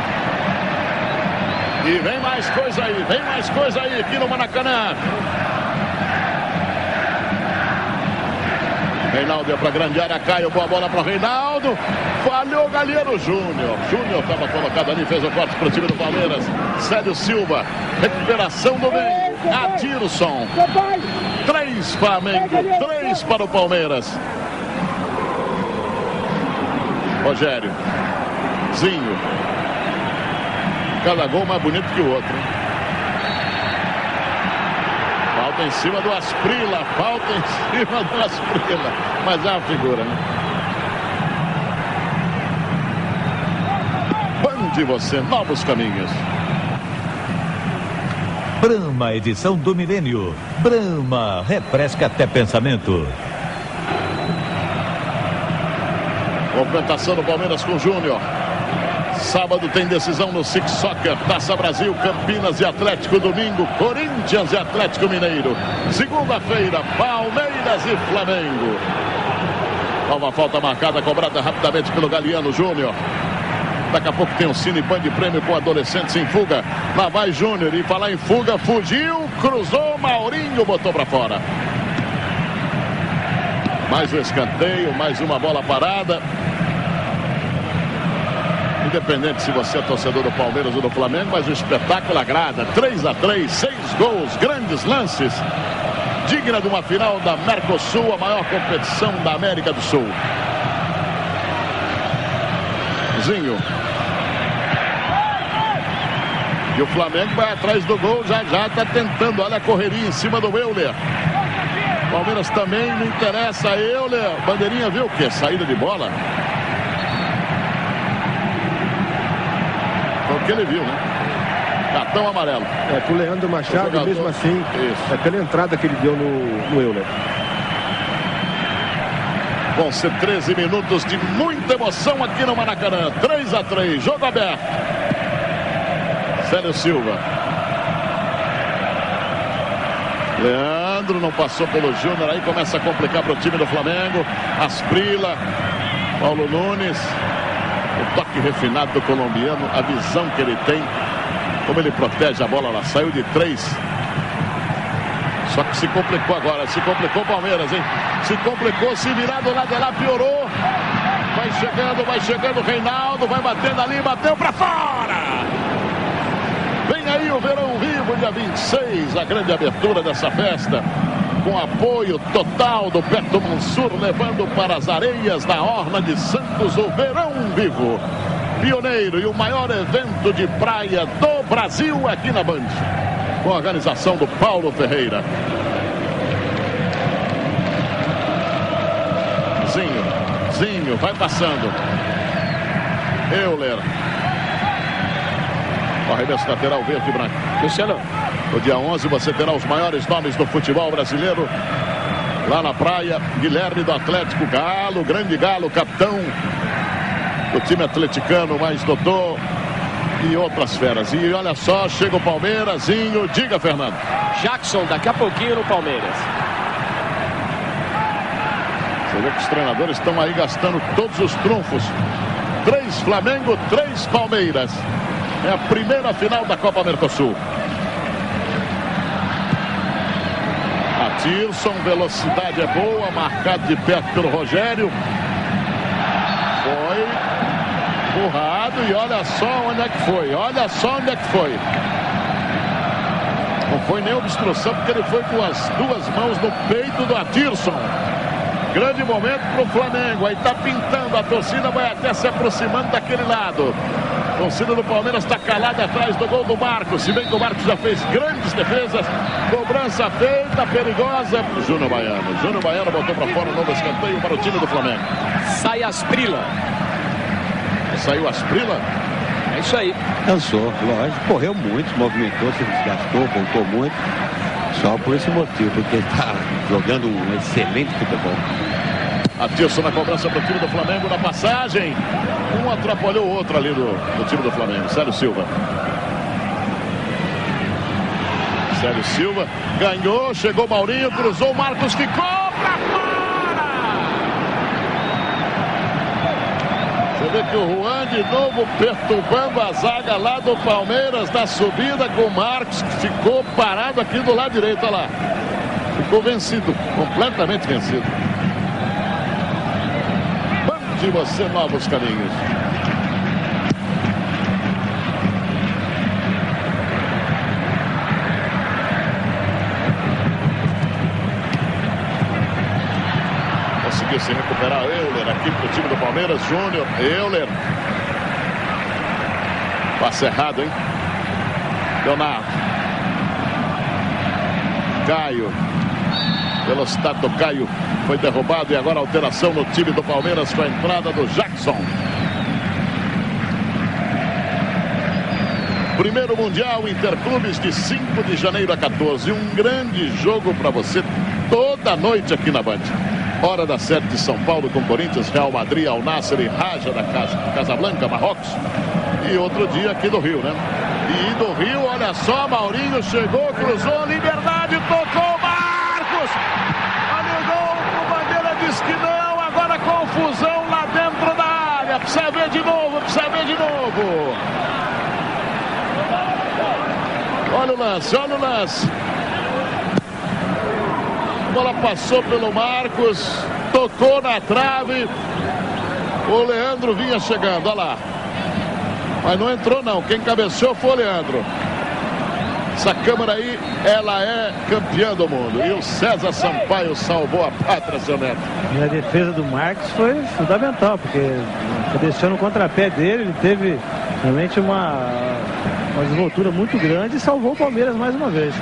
E vem mais coisa aí, vem mais coisa aí aqui no Maracanã. Reinaldo é para grande área, Caio, boa bola para Reinaldo. Falhou o Galheiro Júnior. Júnior estava colocado ali, fez o corte para o time do Palmeiras. Célio Silva, recuperação do meio. Adirson. Três Flamengo, três para o Palmeiras. Rogério. Zinho. Cada gol mais bonito que o outro. Falta em cima do Asprila. Falta em cima do Asprila. Mas é uma figura, né? Bande você, novos caminhos. Brahma, edição do milênio. Brahma, refresca até pensamento. Movimentação do Palmeiras com o Júnior. Sábado tem decisão no Six Soccer, Taça Brasil, Campinas e Atlético. Domingo, Corinthians e Atlético Mineiro. Segunda-feira, Palmeiras e Flamengo. Nova falta marcada, cobrada rapidamente pelo Galeano Júnior. Daqui a pouco tem um Cine Band de prêmio com adolescentes em fuga. Lá vai Júnior, e falar em fuga, fugiu, cruzou, Maurinho botou para fora. Mais um escanteio, mais uma bola parada. Independente se você é torcedor do Palmeiras ou do Flamengo, mas o espetáculo agrada. três a três, seis gols, grandes lances. Digna de uma final da Mercosul, a maior competição da América do Sul. Zinho. E o Flamengo vai atrás do gol, já já está tentando. Olha a correria em cima do Euler. Palmeiras também não interessa a Euler. Bandeirinha viu o quê? Saída de bola. Foi o que ele viu, né? Cartão amarelo. É, pro Leandro Machado, mesmo assim, isso. É pela entrada que ele deu no, no Euler. Vão ser treze minutos de muita emoção aqui no Maracanã. três a três, jogo aberto. Célio Silva. Leandro não passou pelo Júnior, aí começa a complicar para o time do Flamengo. Asprila, Paulo Nunes. O toque refinado do colombiano, a visão que ele tem, como ele protege a bola. Ela saiu de três. Só que se complicou agora, se complicou o Palmeiras, hein? Se complicou, se virar do lado de lá, piorou. Vai chegando, vai chegando o Reinaldo, vai batendo ali, bateu pra fora! Vem aí o Verão Vivo, dia vinte e seis, a grande abertura dessa festa, com apoio total do Beto Mansur, levando para as areias da Orla de Santos o Verão Vivo. Pioneiro e o maior evento de praia do Brasil aqui na Band. Com a organização do Paulo Ferreira. Zinho, Zinho, vai passando. Euler. O arremesso lateral verde e branco. Luciano. No dia onze você terá os maiores nomes do futebol brasileiro. Lá na praia, Guilherme do Atlético, Galo, grande Galo, capitão do time atleticano, mais doutor. E outras feras. E olha só, chega o Palmeirazinho. Diga, Fernando. Jackson daqui a pouquinho no Palmeiras. Você vê que os treinadores estão aí gastando todos os trunfos. Três Flamengo, três Palmeiras. É a primeira final da Copa Mercosul. Atirson, velocidade é boa, marcado de perto pelo Rogério. Foi empurrado e olha só onde é que foi. Olha só onde é que foi. Não foi nem obstrução, porque ele foi com as duas mãos no peito do Atirson. Grande momento para o Flamengo. Aí está pintando, a torcida vai até se aproximando daquele lado. A torcida do Palmeiras está calada atrás do gol do Marcos. Se bem que o Marcos já fez grandes defesas. Cobrança feita, perigosa. Júnior Baiano. Júnior Baiano botou para fora um novo escanteio para o time do Flamengo. Sai Asprila. Saiu Asprila? É isso aí. Cansou, lógico. Correu muito, movimentou, se desgastou, voltou muito. Só por esse motivo, porque ele está jogando um excelente futebol. Atirson na cobrança para o time do Flamengo na passagem. Um atrapalhou o outro ali do, do time do Flamengo. Célio Silva. Célio Silva ganhou, chegou Maurinho, cruzou, Marcos ficou para fora. Você vê que o Juan de novo perturbando a zaga lá do Palmeiras na subida com o Marcos, que ficou parado aqui do lado direito, olha lá. Ficou vencido, completamente vencido. de você novos caminhos. Conseguiu se recuperar Euler aqui pro time do Palmeiras. Júnior, Euler. Passe errado, hein? Leonardo. Caio. Velocidade do Caio foi derrubado e agora alteração no time do Palmeiras com a entrada do Jackson. Primeiro Mundial Interclubes de cinco de janeiro a quatorze. Um grande jogo para você toda noite aqui na Band. Hora da sete de São Paulo com Corinthians, Real Madrid, Al Nassr e Raja da Casa, Casablanca, Marrocos. E outro dia aqui do Rio, né? E do Rio, olha só, Maurinho chegou, cruzou, Liberdade, tocou, Marcos! Olha o gol, o Bandeira diz que não, agora confusão lá dentro da área. Precisa ver de novo, precisa ver de novo. Olha o lance, olha o lance. A bola passou pelo Marcos, tocou na trave. O Leandro vinha chegando, olha lá. Mas não entrou não, quem cabeceou foi o Leandro. Essa câmera aí, ela é campeã do mundo. E o César Sampaio salvou a pátria, seu Neto. E a defesa do Marcos foi fundamental, porque deixando o contrapé dele, ele teve realmente uma, uma desenvoltura muito grande e salvou o Palmeiras mais uma vez.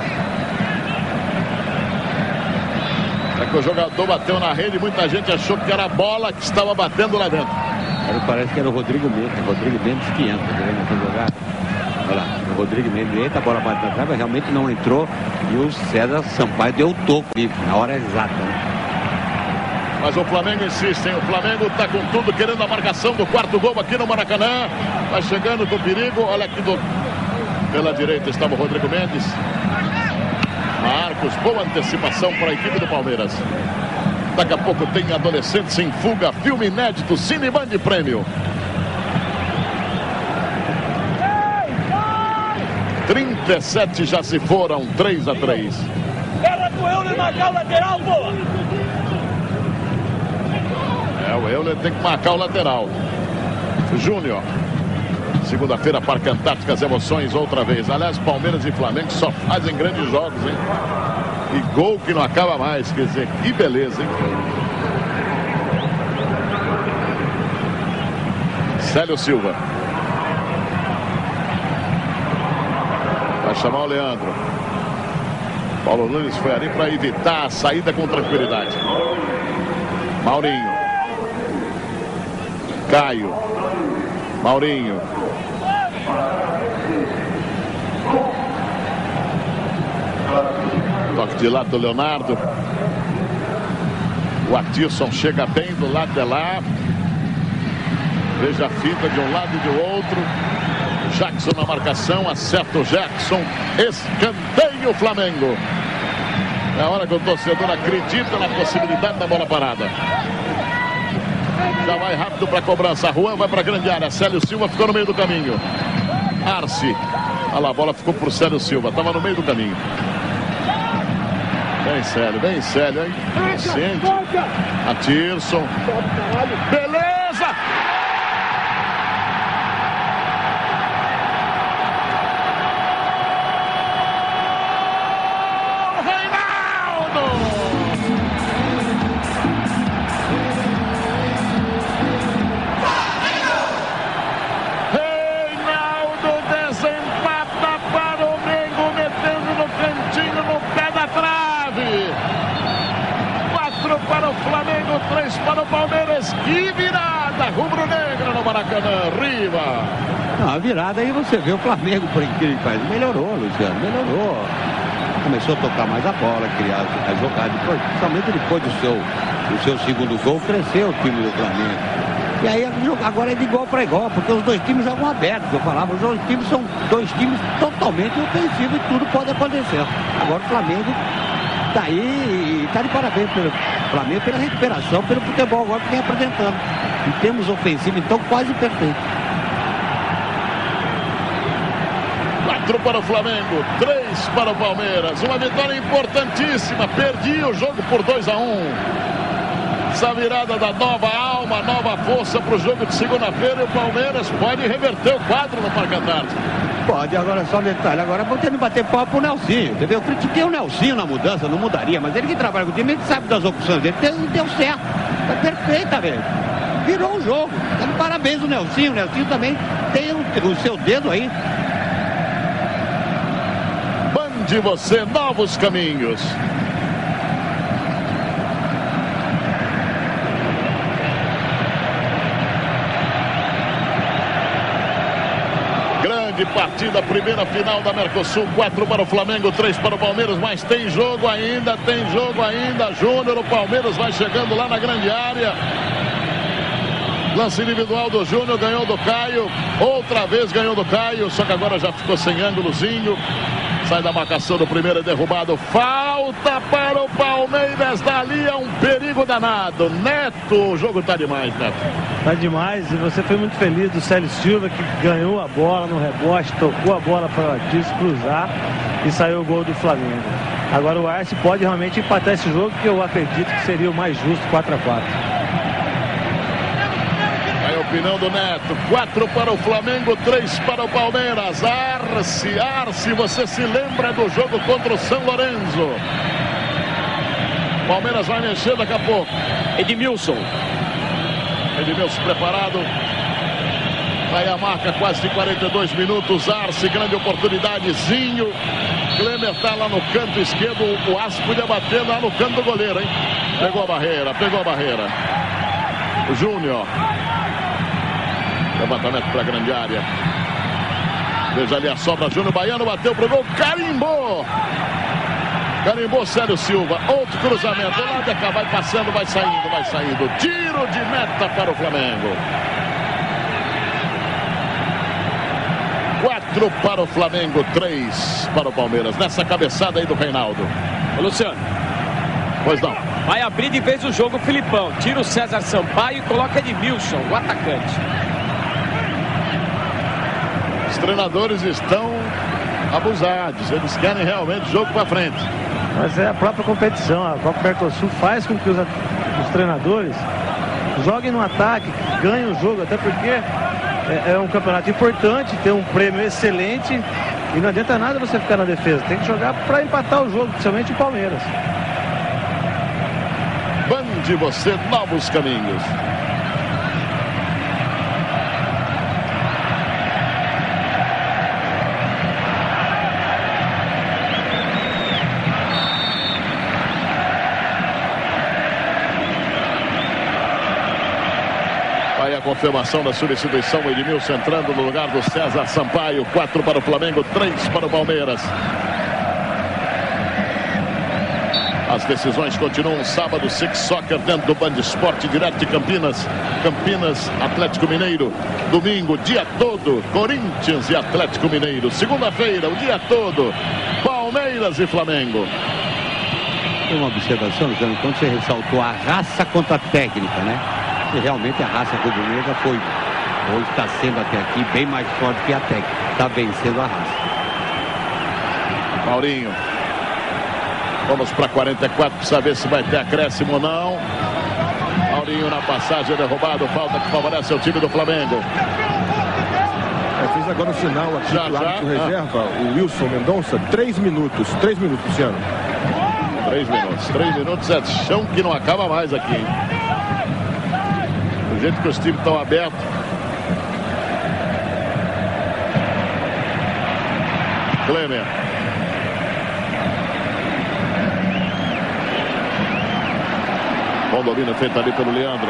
É que o jogador bateu na rede, muita gente achou que era a bola que estava batendo lá dentro. Parece que era o Rodrigo Mendes, Rodrigo Mendes que entra, né, nessa jogada. Olha lá, o Rodrigo Mendes entra, a bola bate na trave, realmente não entrou e o César Sampaio deu o toco ali, na hora exata. Né? Mas o Flamengo insiste, hein? O Flamengo está com tudo, querendo a marcação do quarto gol aqui no Maracanã. Vai chegando com perigo, olha aqui do... pela direita estava o Rodrigo Mendes. Marcos, boa antecipação para a equipe do Palmeiras. Daqui a pouco tem Adolescentes em Fuga, filme inédito, Cine Band Prêmio. trinta e sete já se foram, três a três. Era com o Euler marcar o lateral, pô! É, o Euler tem que marcar o lateral. Júnior. Segunda-feira, Parque Antártica, as emoções outra vez. Aliás, Palmeiras e Flamengo só fazem grandes jogos, hein? E gol que não acaba mais, quer dizer, que beleza, hein? Célio Silva. Vai chamar o Leandro. Paulo Nunes foi ali para evitar a saída com tranquilidade. Maurinho. Caio. Maurinho. Toque de lado do Leonardo. O Atilson chega bem do lado de lá. Veja a fita de um lado e do outro. Jackson na marcação, acerta o Jackson. Escanteio Flamengo. É a hora que o torcedor acredita na possibilidade da bola parada. Já vai rápido para a cobrança. Juan vai para a grande área. Célio Silva ficou no meio do caminho. Arce. Olha lá, a bola ficou por Célio Silva. Estava no meio do caminho. Bem Célio, bem Célio, hein? Consciente. Atirson. Beleza! Para o Flamengo, três para o Palmeiras. Que virada rubro-negra no Maracanã. Riva. Não, a virada aí você vê o Flamengo, por incrível que pareça. Melhorou, Luciano, melhorou. Começou a tocar mais a bola, criar a jogada. Depois, principalmente depois do seu, do seu segundo gol, cresceu o time do Flamengo. E aí agora é de igual para igual, porque os dois times jogam abertos. Eu falava, os dois times são dois times totalmente ofensivos e tudo pode acontecer. Agora o Flamengo tá aí e tá de parabéns pelo Flamengo, pela recuperação, pelo futebol agora que vem apresentando. Em termos ofensivos, então, quase perfeito. Quatro para o Flamengo, três para o Palmeiras. Uma vitória importantíssima. Perdi o jogo por dois a um. Essa virada da Nova Alma. uma nova força para o jogo de segunda-feira e o Palmeiras pode reverter o quadro no Parque Antártico. Pode, agora só um detalhe, agora vou ter que bater pau pro Nelsinho, entendeu? Eu critiquei o Nelsinho na mudança, não mudaria, mas ele que trabalha com o time, ele sabe das opções dele, deu, deu certo, foi perfeita, velho. Virou o jogo, então, parabéns o Nelsinho, o Nelsinho também tem o, o seu dedo aí. Bande você, novos caminhos. De partida, primeira final da Mercosul, quatro para o Flamengo, três para o Palmeiras, mas tem jogo ainda, tem jogo ainda, Júnior, o Palmeiras vai chegando lá na grande área, lance individual do Júnior, ganhou do Caio, outra vez ganhou do Caio, só que agora já ficou sem ângulozinho, sai da marcação do primeiro, é derrubado, falta para o Palmeiras, dali é um perigo danado. Neto, o jogo tá demais, Neto. Tá demais, e você foi muito feliz do Célio Silva, que ganhou a bola no rebote, tocou a bola para cruzar e saiu o gol do Flamengo. Agora o Arce pode realmente empatar esse jogo, que eu acredito que seria o mais justo, quatro a quatro. Aí a opinião do Neto, quatro para o Flamengo, três para o Palmeiras. Arce, Arce, você se lembra do jogo contra o São Lourenço? Palmeiras vai mexer daqui a pouco. Edmilson. Edmilson preparado. Aí a marca quase de quarenta e dois minutos. Arce, grande oportunidadezinho. Klemer tá lá no canto esquerdo. O Arce podia bater lá no canto do goleiro, hein? Pegou a barreira, pegou a barreira. O Júnior. Levantamento para a grande área. Veja ali a sobra. Júnior Baiano bateu pro gol. Carimbou. Carimbou Célio Silva. Outro cruzamento. Lá de cá vai passando, vai saindo, vai saindo. Tiro de meta para o Flamengo. Quatro para o Flamengo, três para o Palmeiras. Nessa cabeçada aí do Reinaldo. Ô, Luciano. Pois não. Vai abrir de vez o jogo o Filipão. Tira o César Sampaio e coloca Edmilson, o atacante. Os treinadores estão abusados. Eles querem realmente jogo para frente. Mas é a própria competição. A própria Mercosul faz com que os, os treinadores joguem no ataque, ganhem o jogo, até porque é, é um campeonato importante, tem um prêmio excelente e não adianta nada você ficar na defesa. Tem que jogar para empatar o jogo, principalmente o Palmeiras. Bande você, novos caminhos. Aí a confirmação da substituição, o Edmilson entrando no lugar do César Sampaio. Quatro para o Flamengo, três para o Palmeiras. As decisões continuam sábado, Six Soccer dentro do Band Esporte, direto de Campinas. Campinas, Atlético Mineiro. Domingo, dia todo, Corinthians e Atlético Mineiro. Segunda-feira, o dia todo, Palmeiras e Flamengo. Tem uma observação, Luciano, quando você ressaltou a raça contra a técnica, né? E realmente a raça rubro-negra foi, ou está sendo até aqui, bem mais forte que a técnica. Está vencendo a raça. Maurinho. Vamos para quarenta e quatro para saber se vai ter acréscimo ou não. Maurinho na passagem, derrubado, falta que favorece o time do Flamengo. É, fez agora o sinal aqui Já, do árbitro já, reserva, ah. o Wilson Mendonça, três minutos, três minutos, Luciano. Três minutos, três minutos é chão que não acaba mais aqui, hein? Do jeito que os times estão abertos. Klemer. Bom domínio feito ali pelo Leandro.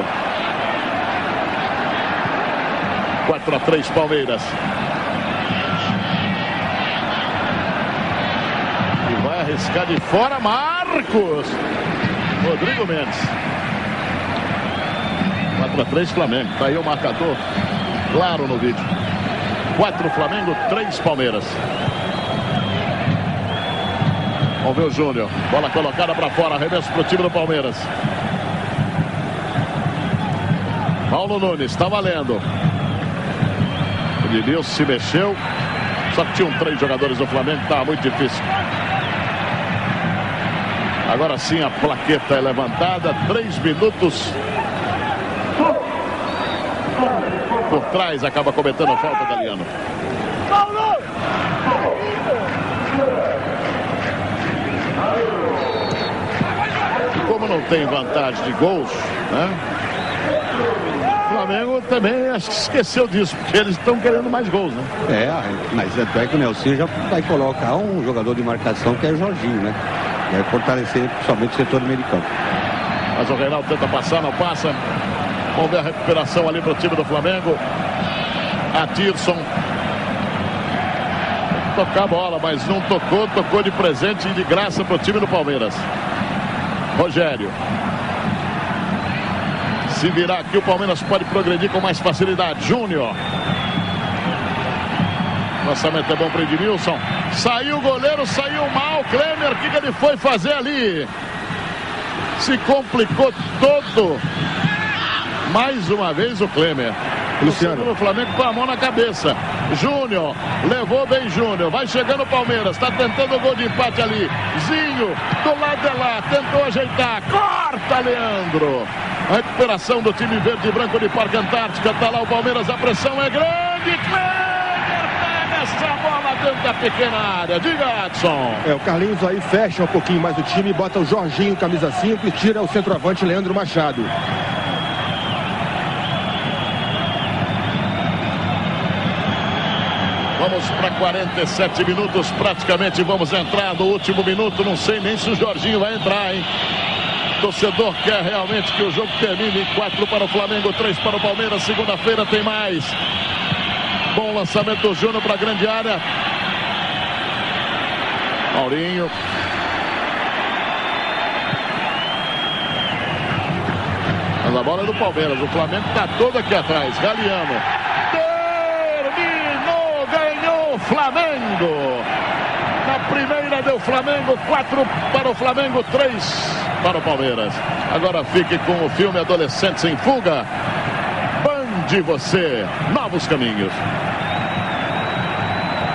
quatro a três Palmeiras. E vai arriscar de fora Marcos. Rodrigo Mendes. quatro a três Flamengo. Tá aí o marcador claro no vídeo. quatro Flamengo, três Palmeiras. Vamos ver o Júnior. Bola colocada para fora. Arremesso para o time do Palmeiras. Paulo Nunes, está valendo. O Edmilson se mexeu. Só que tinham três jogadores do Flamengo, estava muito difícil. Agora sim a plaqueta é levantada. Três minutos por trás, acaba cometendo a falta, Galeano. E como não tem vantagem de gols, né? O Flamengo também acho que esqueceu disso, porque eles estão querendo mais gols, né? É, mas é que o Nelson já vai colocar um jogador de marcação que é o Jorginho, né? Vai fortalecer principalmente o setor do meio de campo. Mas o Reinaldo tenta passar, não passa. Vamos ver a recuperação ali para o time do Flamengo. Atirson. Tocar a bola, mas não tocou, tocou de presente e de graça para o time do Palmeiras. Rogério. Se virar aqui, o Palmeiras pode progredir com mais facilidade. Júnior. Lançamento é bom para o Edmilson. Saiu o goleiro, saiu mal. Klemer, o que, que ele foi fazer ali? Se complicou todo. Mais uma vez o Klemer. Luciano. O Flamengo com a mão na cabeça. Júnior, levou bem Júnior. Vai chegando o Palmeiras. Está tentando o gol de empate ali. Zinho, do lado de lá. Tentou ajeitar. Corta, Leandro. A recuperação do time verde e branco de Parque Antártica. Está lá o Palmeiras. A pressão é grande. Klemer pega essa bola dentro da pequena área. Diga, Adson. É, o Carlinhos aí fecha um pouquinho mais o time. Bota o Jorginho, camisa cinco. E tira o centroavante Leandro Machado. Vamos para quarenta e sete minutos, praticamente vamos entrar no último minuto. Não sei nem se o Jorginho vai entrar, hein? O torcedor quer realmente que o jogo termine. Quatro para o Flamengo, três para o Palmeiras. Segunda-feira tem mais. Bom lançamento do Júnior para a grande área. Maurinho. Mas a bola é do Palmeiras. O Flamengo está todo aqui atrás. Galeano. Flamengo. Na primeira deu Flamengo, quatro para o Flamengo, três para o Palmeiras. Agora fique com o filme Adolescentes em Fuga. Bande você, novos caminhos.